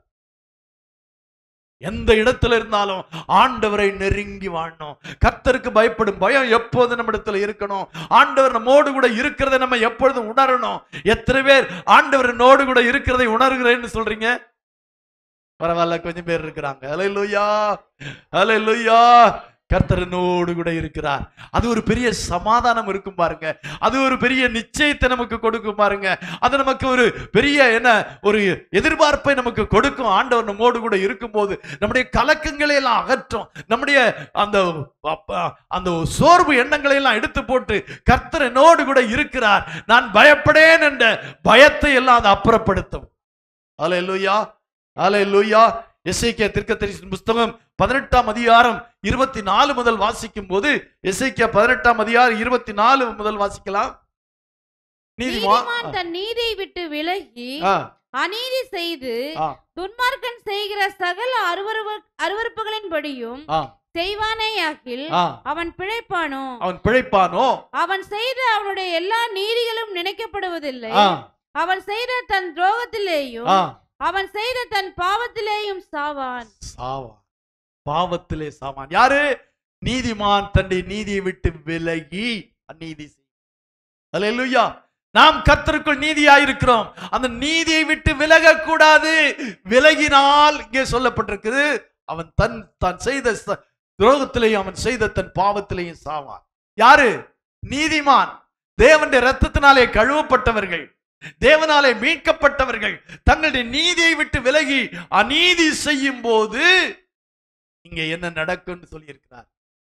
எந்த இடத்துல இருந்தாலும் ஆண்டவரை நெருங்கி வாழணும். கர்த்தருக்கு பயப்படும் பயம் எப்போது நம்ம இடத்துல இருக்கணும். ஆண்டவர் நம்மோடு கூட இருக்கிறதை நம்ம எப்பொழுதும் உணரணும். எத்தனை பேர் ஆண்டவர் என்னோடு கூட இருக்கிறதை உணர்கிறேன்னு சொல்றீங்க? பரவாயில்ல, கொஞ்சம் பேர் இருக்கிறாங்க. அல்லேலூயா, அல்லேலூயா. கர்த்தரனோடு கூட இருக்கிறார். அது ஒரு பெரிய சமாதானம் இருக்கும் பாருங்க. அது ஒரு பெரிய நிச்சயத்தை நமக்கு கொடுக்கும் பாருங்க. அது நமக்கு ஒரு பெரிய ஒரு எதிர்பார்ப்பை நமக்கு கொடுக்கும். ஆண்டவர் நம்மோடு கூட இருக்கும் போது நம்முடைய கலக்கங்களை எல்லாம் அகற்றும். நம்முடைய அந்த சோர்வு எண்ணங்களை எல்லாம் எடுத்து போட்டு கர்த்தர் என்னோடு கூட இருக்கிறார், நான் பயப்படேன் என்ற பயத்தை எல்லாம் அதை அப்புறப்படுத்தும். அல்லேலூயா, அல்லேலூயா. எசேக்கியா தீர்க்கதரிசியின் புத்தகம் 18ஆம் அதிகாரம் 24 முதல் வாசிக்கும் போது, எசேக்கியா 18ஆம் அதிகாரம் 24 முதல் வாசிக்கலாம். நீதிமான் தன் நீதியை விட்டு விலகி அநீதி செய்து துன்மார்க்கன் செய்கிற சகல அருவருப்புகளின்படியும் செய்வானேயாகில் அவன் பிழைப்பானோ, அவன் செய்த அவனுடைய எல்லா நீதிகளும் நினைக்கப்படுவதில்லை. அவன் செய்த தன் துரோகத்திலேயும் அவன் செய்த தன் பாவத்திலேயும் சாவான். பாவத்திலே சாவான். யாரு? நீதிமான் தன்னுடைய நீதியை விட்டு விலகி அநீதி செய்ய. அல்லேலூயா. நாம் கர்த்தருக்குள் நீதியாயிருக்கிறோம். அந்த நீதியை விட்டு விலக கூடாது. விலகினால் இங்கே சொல்லப்பட்டிருக்குது, அவன் தான் செய்த துரோகத்திலேயும் அவன் செய்த தன் பாவத்திலேயும் சாவான். யாரு? நீதிமான். தேவனுடைய இரத்தத்தினாலே கழுவப்பட்டவர்கள், தேவனாலே மீட்கப்பட்டவர்கள் தங்களுடைய நீதியை விட்டு விலகி அநீதி செய்யும் போது இங்க என்ன நடக்கும் சொல்லி இருக்கிறார்.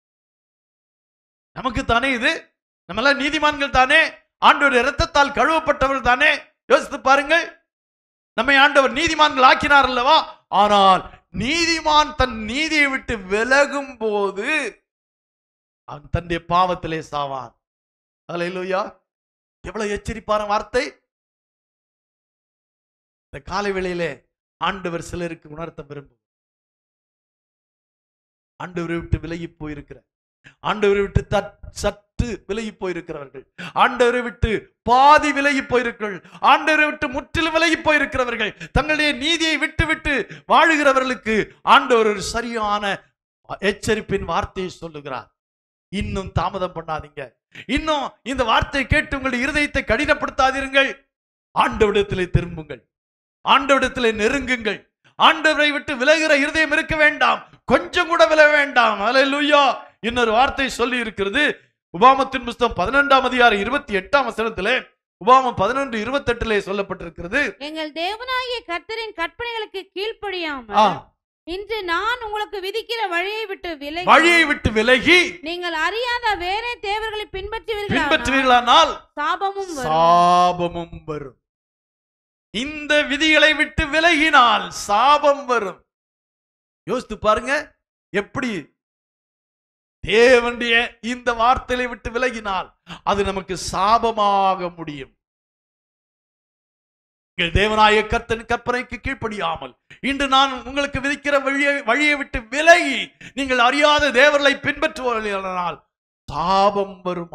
நமக்கு தானே இது, நம்ம எல்லாம் நீதிமான்கள் தானே, ஆண்டவர் இரத்தத்தால் கழுவப்பட்டவர் தானே. யோசித்து பாருங்கள், நம்மை ஆண்டவர் நீதிமான்கள் ஆக்கினார் அல்லவா? ஆனால் நீதிமான் தன் நீதியை விட்டு விலகும் போது அவன் தன்னுடைய பாவத்திலே சாவான். அல்லேலூயா. எவ்வளவு எச்சரிப்பான வார்த்தை. இந்த காலை வேளையிலே ஆண்டவர் சிலருக்கு உணர்த்த விரும்பும். ஆண்டவரை விட்டு விலகி போயிருக்கிற, ஆண்டவரை விட்டு சற்று விலகி போயிருக்கிறவர்கள், ஆண்டவரை விட்டு பாதி விலகி போயிருக்கிறவர்கள், ஆண்டவரை விட்டு முற்றிலும் விலகி போயிருக்கிறவர்கள், தங்களுடைய நீதியை விட்டு விட்டு வாழுகிறவர்களுக்கு ஆண்டவர் ஒரு சரியான எச்சரிப்பின் வார்த்தையை சொல்லுகிறார். இன்னும் தாமதம் பண்ணாதீங்க. இன்னும் இந்த வார்த்தையை கேட்டு உங்களுடைய இருதயத்தை கடினப்படுத்தாதீர்கள். ஆண்டவரிடத்திலே திரும்புங்கள், ஆண்டவரிடத்திலே நெருங்குங்கள். ஆண்டவரை விட்டு விலகுகிற இருதயம் இருக்க வேண்டாம், கொஞ்சம் கூட விலக வேண்டாம். அல்லேலூயா. இன்னொரு வார்த்தை சொல்லி இருக்கிறது. உபாமத்தின் புத்தகம் 12ஆம் அதிகாரம் 28ஆம் வசனத்திலே, உபாமம் 11:28 சொல்லப்பட்டிருக்கிறது, எங்கள் தேவனாகிய கர்த்தரின் கற்பனைகளுக்கு கீழ்ப்படியாமல் இன்று நான் உங்களுக்கு விதிக்கிற வழியை விட்டு விலகி நீங்கள் அறியாத வேற தேவர்களை பின்பற்றுவீர்களானால் சாபமும் வரும். இந்த விதிகளை விட்டு விலகினால் சாபம் வரும். யோசித்து பாருங்க, எப்படி தேவனுடைய இந்த வார்த்தையை விட்டு விலகினால் அது நமக்கு சாபமாக முடியும். தேவனாய கர்த்தரின் கற்பனைக்கு கீழ்ப்படியாமல் இன்று நான் உங்களுக்கு விதிக்கிற வழியை விட்டு விலகி நீங்கள் அறியாத தேவர்களை பின்பற்றுவதால் சாபம் வருமா?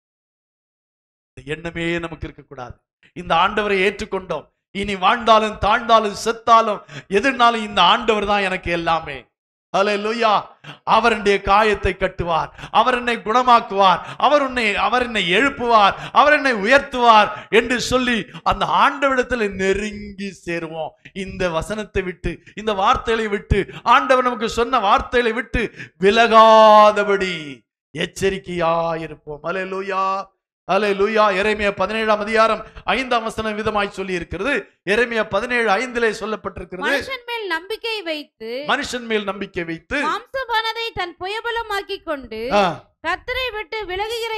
எண்ணமே நமக்கு இருக்கக்கூடாது. இந்த ஆண்டவரை ஏற்றுக்கொண்டோம், இனி வாழ்ந்தாலும் தாழ்ந்தாலும் செத்தாலும் எதிர்னாலும் இந்த ஆண்டவர் தான் எனக்கு எல்லாமே. அல்லேலூயா. அவர் என்னுடைய காயத்தை கட்டுவார், அவர் என்னை குணமாக்குவார், அவர் என்னை எழுப்புவார், அவர் என்னை உயர்த்துவார் என்று சொல்லி அந்த ஆண்டவரிடத்தில் நெருங்கி சேருவோம். இந்த வசனத்தை விட்டு, இந்த வார்த்தைகளை விட்டு, ஆண்டவர் நமக்கு சொன்ன வார்த்தைகளை விட்டு விலகாதபடி எச்சரிக்கையாயிருப்போம். அல்லேலூயா, அல்லேலூயா. எரேமியா 17ஆம் அதிகாரம் 5ஆம் வசனம் விதமாய் சொல்லி இருக்கிறது. எரேமியா 17:5 சொல்லப்பட்டிருக்கிறது, மனுஷன் மேல் நம்பிக்கை வைத்து மாம்சமானதை தன் புயபலமாக்கிக் கொண்டு கர்த்தரை விட்டு விலகுகிற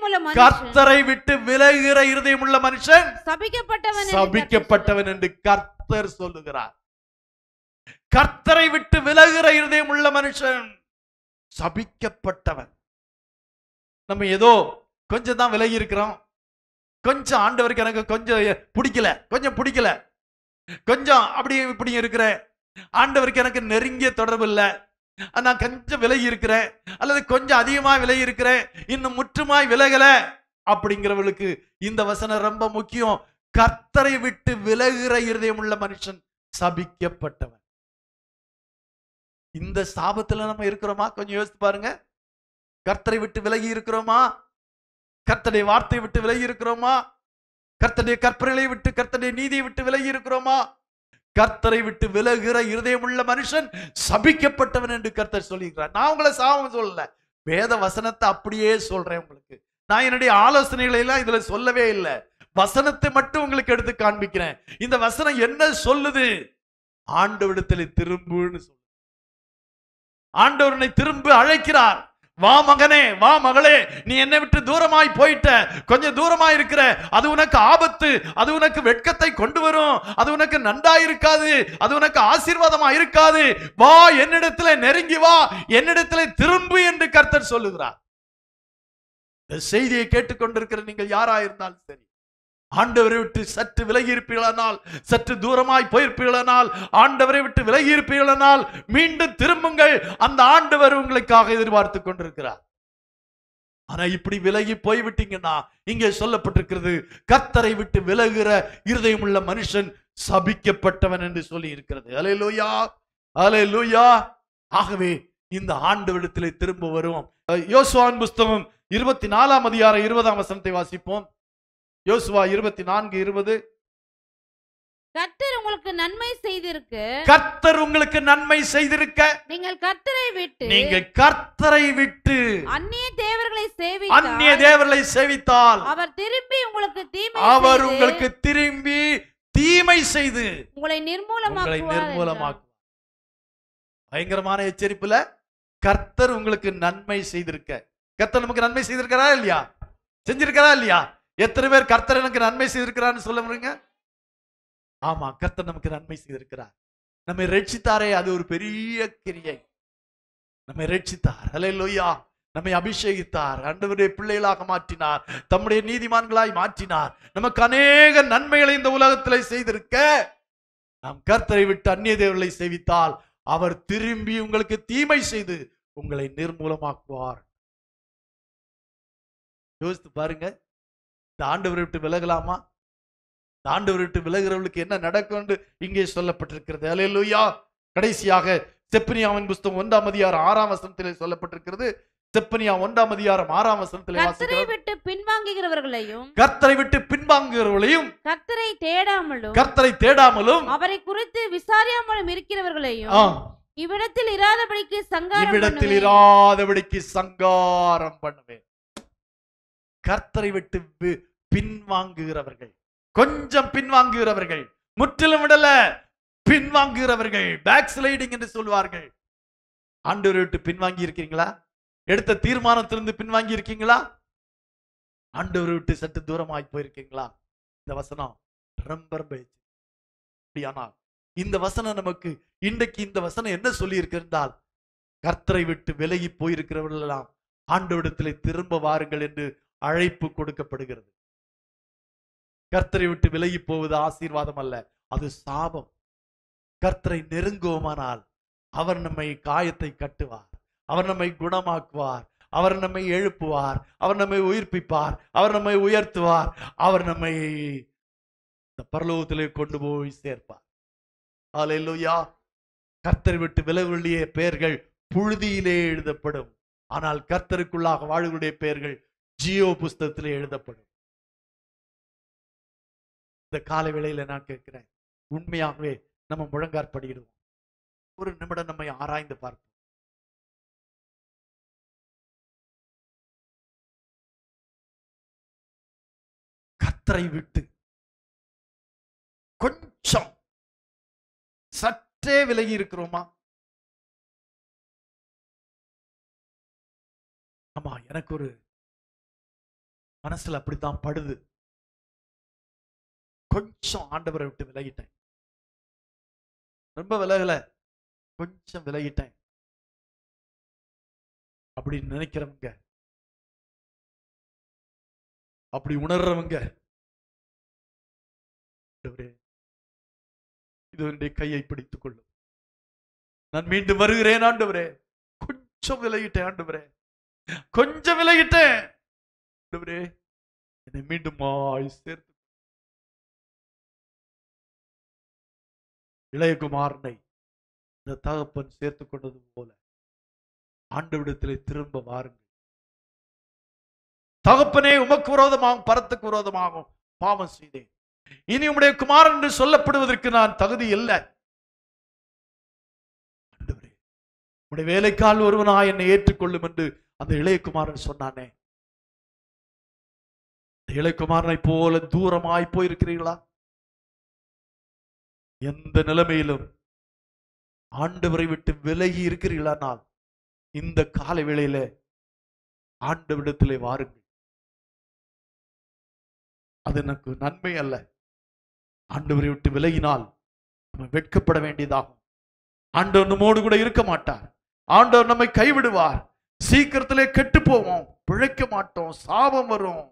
இருதயமுள்ள மனுஷன் சபிக்கப்பட்டவன் என்று கர்த்தர் சொல்லுகிறார். கர்த்தரை விட்டு விலகுகிற இருதயமுள்ள மனுஷன் சபிக்கப்பட்டவன். நம்ம ஏதோ கொஞ்சம் தான் விலகி இருக்கிறோம், கொஞ்சம் ஆண்டவருக்கு எனக்கு கொஞ்சம் பிடிக்கல, கொஞ்சம் அப்படி இப்படி இருக்கிறேன், ஆண்டவருக்கு எனக்கு நெருங்கிய தொடர்பு இல்லை, நான் கொஞ்சம் விலகி இருக்கிறேன், அல்லது கொஞ்சம் அதிகமா விலகி இருக்கிறேன், இன்னும் முற்றுமாய் விலகல அப்படிங்கிறவர்களுக்கு இந்த வசனம் ரொம்ப முக்கியம். கர்த்தரை விட்டு விலகுகிற இருதயம் உள்ள மனுஷன் சபிக்கப்பட்டவன். இந்த சாபத்துல நம்ம இருக்கிறோமா? கொஞ்சம் யோசித்து பாருங்க. கர்த்தரை விட்டு விலகி இருக்கிறோமா? கர்த்தருடைய வார்த்தையை விட்டு விலகி இருக்கிறோமா? கர்த்தருடைய கற்பனைகளை விட்டு, கர்த்தருடைய நீதியை விட்டு விலகி இருக்கிறோமா? கர்த்தரை விட்டு விலகுகிற இருதயமுள்ள மனுஷன் சபிக்கப்பட்டவன் என்று கர்த்தர் சொல்லிக்கிறார். நான் உங்களை சாபம் சொல்லல, வேத வசனத்தை அப்படியே சொல்றேன் உங்களுக்கு. நான் என்னுடைய ஆலோசனைகளை எல்லாம் இதுல சொல்லவே இல்லை, வசனத்தை மட்டும் உங்களுக்கு எடுத்து காண்பிக்கிறேன். இந்த வசனம் என்ன சொல்லுது? ஆண்டவரிடத்தில் திரும்புன்னு சொல்லு. ஆண்டவரை திரும்ப அழைக்கிறார். வா மகனே, வா மகளே, நீ என்னை விட்டு தூரமாய் போயிட்ட, கொஞ்சம் தூரமாய் இருக்கிற, அது உனக்கு ஆபத்து, அது உனக்கு வெட்கத்தை கொண்டு வரும், அது உனக்கு நன்றா இருக்காது, அது உனக்கு ஆசீர்வாதமா இருக்காது. வா, என்னிடத்துல நெருங்கி வா, என்னிடத்துல திரும்பு என்று கர்த்தர் சொல்லுகிறார். இந்த செய்தியை கேட்டுக்கொண்டிருக்கிற நீங்கள் யாரா இருந்தாலும் சரி, ஆண்டவரை விட்டு சற்று விலகி இருப்பீர்களானால், சற்று தூரமாய் போயிருப்பீர்களானால், ஆண்டவரை விட்டு விலகி இருப்பீர்களானால் மீண்டும் திரும்புங்கள். அந்த ஆண்டவர் உங்களுக்காக எதிர்பார்த்து கொண்டிருக்கிறார். ஆனா இப்படி விலகி போய்விட்டீங்கன்னா, இங்கே சொல்லப்பட்டிருக்கிறது, கர்த்தரை விட்டு விலகுகிற இருதயமுள்ள மனுஷன் சபிக்கப்பட்டவன் என்று சொல்லி இருக்கிறது. அல்லேலூயா, அல்லேலூயா. ஆகவே இந்த ஆண்டவரிடத்திலே திரும்ப வருவோம். யோசுவாவின் புஸ்தகம் 24ஆம் அதிகாரம் 20ஆம் வசனத்தை வாசிப்போம். யோசுவா 24:20. கர்த்தர் உங்களுக்கு நன்மை செய்திருக்க, கர்த்தர் உங்களுக்கு நன்மை செய்திருக்க, நீங்கள் கர்த்தரை விட்டு அந்நிய தேவர்களை சேவித்தால் அவர் திரும்பி உங்களுக்கு தீமை செய்து உங்களை நிர்மூலமாக்குவார். பயங்கரமான எச்சரிப்புல கர்த்தர் உங்களுக்கு நன்மை செய்திருக்க. கர்த்தர் நமக்கு நன்மை செய்திருக்கிறா இல்லையா? செஞ்சிருக்கிறா இல்லையா? எத்தனை பேர் கர்த்தர் எனக்கு நன்மை செய்திருக்கிறான்னு சொல்ல முடியுங்க? ஆமா, கர்த்தர் நமக்கு நன்மை செய்திருக்கிறார். நம்மை ரட்சித்தாரே, அது ஒரு பெரிய கிரியை. நம்மை ரட்சித்தார், அல்லேலூயா. நம்மை அபிஷேகித்தார், ஆண்டவருடைய பிள்ளைகளாக மாற்றினார், தம்முடைய நீதிமான்களாய் மாற்றினார். நமக்கு அநேக நன்மைகளை இந்த உலகத்திலே செய்திருக்க, நாம் கர்த்தரை விட்டு அந்நிய தேவர்களை சேவித்தால் அவர் திரும்பி உங்களுக்கு தீமை செய்து உங்களை நிர்மூலமாக்குவார். யோசித்து பாருங்க, இந்த ஆண்டவரை விட்டு விலகலாமா? இந்த ஆண்டவரை விட்டு விலகிறவர்களுக்கு என்ன நடக்கும் இங்கே சொல்லப்பட்டிருக்கிறது. அல்லேலூயா. கடைசியாக செப்பனியாவின் புஸ்தகம் 1ஆம் அதிகாரம் 6ஆம் வசனத்திலே சொல்லப்பட்டிருக்கிறது. செப்பனியா 1ஆம் அதிகாரம் 6ஆம் வசனத்திலே வாசிக்கிறோம். கர்த்தரை விட்டு பின்வாங்குகிறவர்களையும் கர்த்தரை தேடாமலும் அவரை குறித்து விசாரியாமலும் இருக்கிறவர்களையும் இவ்விடத்தில் இராதபடிக்கு சங்காரம் பண்ணுவேன். கர்த்தரை விட்டு பின்வாங்குகிறவர்கள், கொஞ்சம் பின்வாங்குகிறவர்கள், முற்றிலும் விடல, பின்வாங்குகிறவர்கள், பேக் ஸ்லைடிங் என்று சொல்வார்கள். ஆண்டவரை விட்டு பின்வாங்கி இருக்கீங்களா? எடுத்த தீர்மானத்திலிருந்து பின்வாங்கி இருக்கீங்களா? ஆண்டவரை விட்டு சற்று தூரமாய் போயிருக்கீங்களா? இந்த வசனம் ரொம்ப ஆனால் இந்த வசனம் நமக்கு இன்றைக்கு இந்த வசனம் என்ன சொல்லி இருக்கிறால், கர்த்தரை விட்டு விலகி போயிருக்கிறவர்கள் எல்லாம் ஆண்டவரிடத்திலே திரும்ப வாருங்கள் என்று அழைப்பு கொடுக்கப்படுகிறது. கர்த்தரை விட்டு விலகி போவது ஆசீர்வாதம் அல்ல, அது சாபம். கர்த்தரை நெருங்குவோமானால் அவர் நம்மை காயத்தை கட்டுவார், அவர் நம்மை குணமாக்குவார், அவர் நம்மை எழுப்புவார், அவர் நம்மை உயிர்ப்பிப்பார், அவர் நம்மை உயர்த்துவார், அவர் நம்மை இந்த பரலோகத்திலே கொண்டு போய் சேர்ப்பார். அல்லேலூயா. கர்த்தரை விட்டு விலகுடைய பெயர்கள் புழுதியிலே எழுதப்படும், ஆனால் கர்த்தருக்குள்ளாக வாழ்வுடைய பெயர்கள் ஜீவ புஸ்தகத்திலே எழுதப்படும். இந்த காலை வேளையில நான் கேட்கிறேன், உண்மையாகவே நம்ம முழங்காற்படியிடுவோம். ஒரு நிமிடம் நம்மை ஆராய்ந்து பார்ப்போம். கர்த்தரை விட்டு கொஞ்சம் சற்றே விலகி இருக்கிறோமா? ஆமா, எனக்கு ஒரு மனசுல அப்படித்தான் படுது. கொஞ்சம் ஆண்டவரை விட்டு விலகிட்டேன், ரொம்ப விலகல, கொஞ்சம் விலகிட்டேன் அப்படின்னு நினைக்கிறவங்க, அப்படி உணர்றவங்க, இதனுடைய கையை பிடித்துக் கொள்ளும். நான் மீண்டும் வருகிறேன் ஆண்டவரே, கொஞ்சம் விலகிட்டேன் ஆண்டவரே, கொஞ்சம் விலகிட்டேன் ஆண்டவரே, என்னை மீண்டும் சேர்த்து. இளையகுமாரனை இந்த தகப்பன் சேர்த்துக் கொண்டது போல ஆண்டவரிடத்திலே திரும்ப வாருங்கள். தகப்பனே, உமக்கு விரோதமாகவும் பரத்துக்கு விரோதமாகவும் பாவம் செய்தேன், இனி உம்முடைய குமாரன் என்று சொல்லப்படுவதற்கு நான் தகுதி இல்லை. உம்முடைய வேலைக்கால் ஒருவனாய் என்னை ஏற்றுக்கொள்ளும் என்று அந்த இளையகுமாரன் சொன்னானே, இளையகுமாரனை போல தூரமாய் போயிருக்கிறீர்களா? எந்த நிலைமையிலும் ஆண்டவரை விட்டு விலகி இருக்கிறீர்களானால் இந்த காலை வேளையில ஆண்டவரிடத்திலே வாருங்கள். அது எனக்கு நன்மை அல்ல. ஆண்டவரை விட்டு விலகினால் நம்ம வெட்கப்பட வேண்டியதாகும். ஆண்டவர் நம்மோடு கூட இருக்க மாட்டார். ஆண்டவர் நம்மை கைவிடுவார். சீக்கிரத்திலே கெட்டு போவோம், பிழைக்க மாட்டோம், சாபம் வரும்.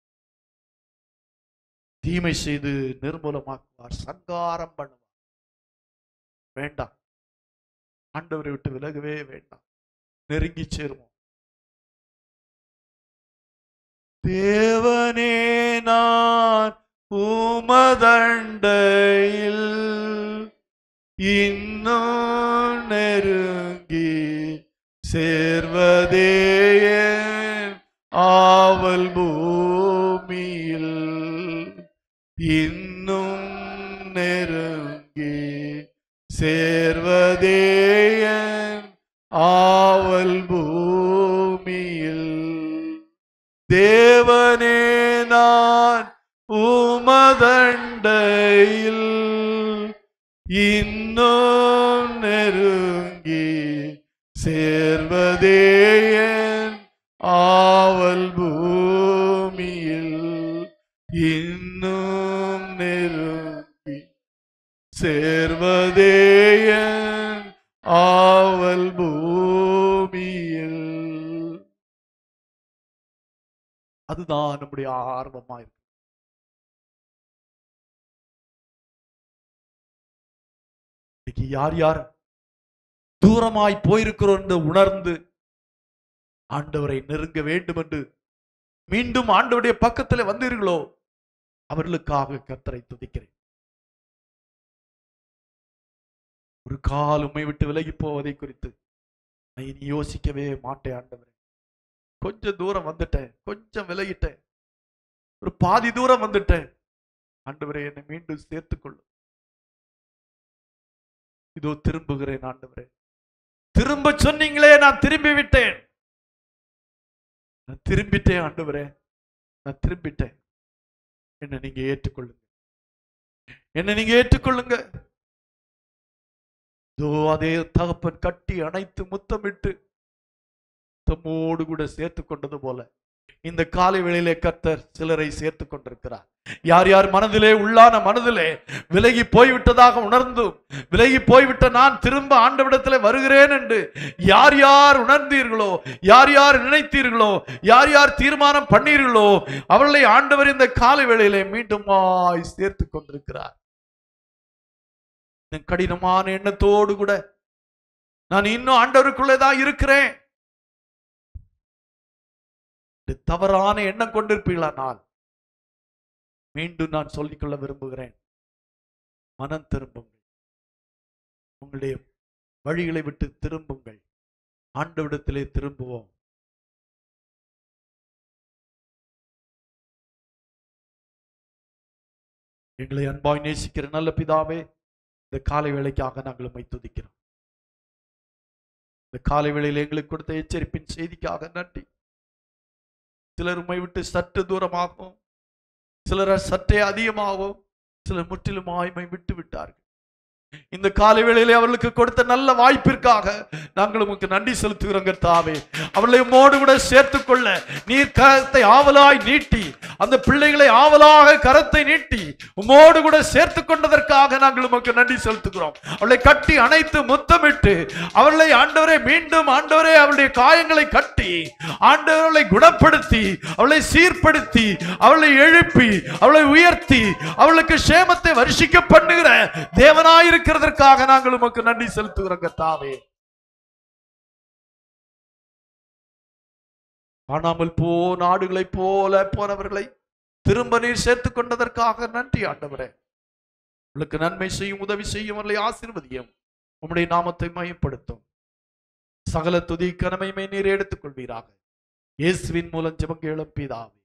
தீமை செய்து நிர்மூலமாக்குவார், சங்காரம் பண்ணுவார். வேண்டாம், ஆண்டவரை விட்டு விலகவே வேண்டாம். நெருங்கி சேருவோம். தேவனே, நான் உமதண்டையில் இன்னும் நெருங்கி சேர்வதே ஆவல் பூமியில், இன்னும் நெருங்கி சேர்வதே ஆவல் பூமியில். தேவனே, நான் உமதண்டையில் இன்னும் நெருங்கி சேர்வதே ஆவல் பூமியில், இன்னும் நெருங்கி சேர்வதே ஆவல் பூமியில். அதுதான் நம்முடைய ஆர்வமா இருக்கு. இன்னைக்கு யார் யார் தூரமாய் போயிருக்கிறோம் என்று உணர்ந்து ஆண்டவரை நெருங்க வேண்டும் என்று மீண்டும் ஆண்டவருடைய பக்கத்தில் வந்தீர்களோ, அவர்களுக்காக கர்த்தரை துதிக்கிறேன். ஒரு கால் உம்மை விட்டு விலகி போவதை குறித்து நான் இனி யோசிக்கவே மாட்டேன். ஆண்டவரே, கொஞ்சம் தூரம் வந்துட்டேன், கொஞ்சம் விலகிட்டேன், ஒரு பாதி தூரம் வந்துட்டேன். ஆண்டவரே, என்னை மீண்டும் சேர்த்துக்கொள்ளும். இதோ திரும்புகிறேன் ஆண்டவரே. திரும்ப சொன்னீங்களே, நான் திரும்பி விட்டேன். நான் திரும்பிட்டேன் ஆண்டவரே, நான் திரும்பிட்டேன். என்னை நீங்க ஏற்றுக்கொள்ளுங்க, என்னை நீங்க ஏற்றுக்கொள்ளுங்க. இதோ அதே தகப்பன் கட்டி அணைத்து முத்தமிட்டு தம்மோடு கூட சேர்த்து கொண்டது போல இந்த காலை வேளையிலே கர்த்தர் சிலரை சேர்த்து கொண்டிருக்கிறார். யார் யார் மனதிலே உள்ளான மனதிலே விலகி போய்விட்டதாக உணர்ந்தும், விலகி போய்விட்ட நான் திரும்ப ஆண்டவரிடத்திலே வருகிறேன் என்று யார் யார் உணர்ந்தீர்களோ, யார் யார் நினைத்தீர்களோ, யார் யார் தீர்மானம் பண்ணீர்களோ, அவர்களை ஆண்டவர் இந்த காலை வேளையிலே மீண்டும் சேர்த்து கொண்டிருக்கிறார். கடினமான எண்ணத்தோடு கூட நான் இன்னும் ஆண்டவருக்குள்ளேதான் இருக்கிறேன், தவறான எண்ணம் கொண்டிருப்பீர்களானால் மீண்டும் நான் சொல்லிக்கொள்ள விரும்புகிறேன், மனம் திரும்புங்கள், உங்களுடைய வழிகளை விட்டு திரும்புங்கள், ஆண்டவரிடத்திலே திரும்புவோம். எங்களை அன்பாய் நேசிக்கிற நல்ல பிதாவே, இந்த காலை வேளைக்காக நாங்கள் உம்மை துதிக்கிறோம். இந்த காலை வேளையில் எங்களுக்கு கொடுத்த எச்சரிப்பின் செய்திக்காக நன்றி. சிலர் உம்மை விட்டு சற்று தூரமாகவும், சிலர் சற்றே அதிகமாகவும், சிலர் முற்றிலுமாய் உம்மை விட்டு விட்டார்கள். இந்த காலை வேளையிலே அவர்களுக்கு கொடுத்த நல்ல வாய்ப்பிற்காக நாங்கள் உமக்கு நன்றி செலுத்துகிறோம் கர்த்தாவே. அவர்களை உம்மோடு கூட சேர்த்துக் கொள்ள நீர் கரத்தை ஆவலாய் நீட்டி, அந்த பிள்ளைகளை ஆவலாக கரத்தை நீட்டி உம்மோடு கூட சேர்த்து கொண்டதற்காக நாங்கள் உமக்கு நன்றி செலுத்துகிறோம். அவளை கட்டி அணைத்து முத்தமிட்டு அவர்களை ஆண்டவரே மீண்டும் ஆண்டவரே அவளுடைய காயங்களை கட்டி ஆண்டவர்களை குணப்படுத்தி, அவளை சீர்படுத்தி, அவளை எழுப்பி, அவளை உயர்த்தி, அவளுக்கு சேமத்தை வருஷிக்க பண்ணுகிற தேவனாயிருக்கிறதற்காக நாங்கள் உமக்கு நன்றி செலுத்துகிறோம் கர்த்தாவே. காணாமல் போன ஆடுகளை போல போனவர்களை திரும்ப நீர் சேர்த்துக் கொண்டதற்காக நன்றி ஆண்டவரே. உங்களுக்கு நன்மை செய்யும், உதவி செய்யும், அவர்களை ஆசீர்வதியும், உம்முடைய நாமத்தை மகிமைப்படுத்தும். சகல துதி கனமையை நீர் எடுத்துக் கொள்வீராக. இயேசுவின் மூலம் ஜெபம் கேளும் பிதாவே.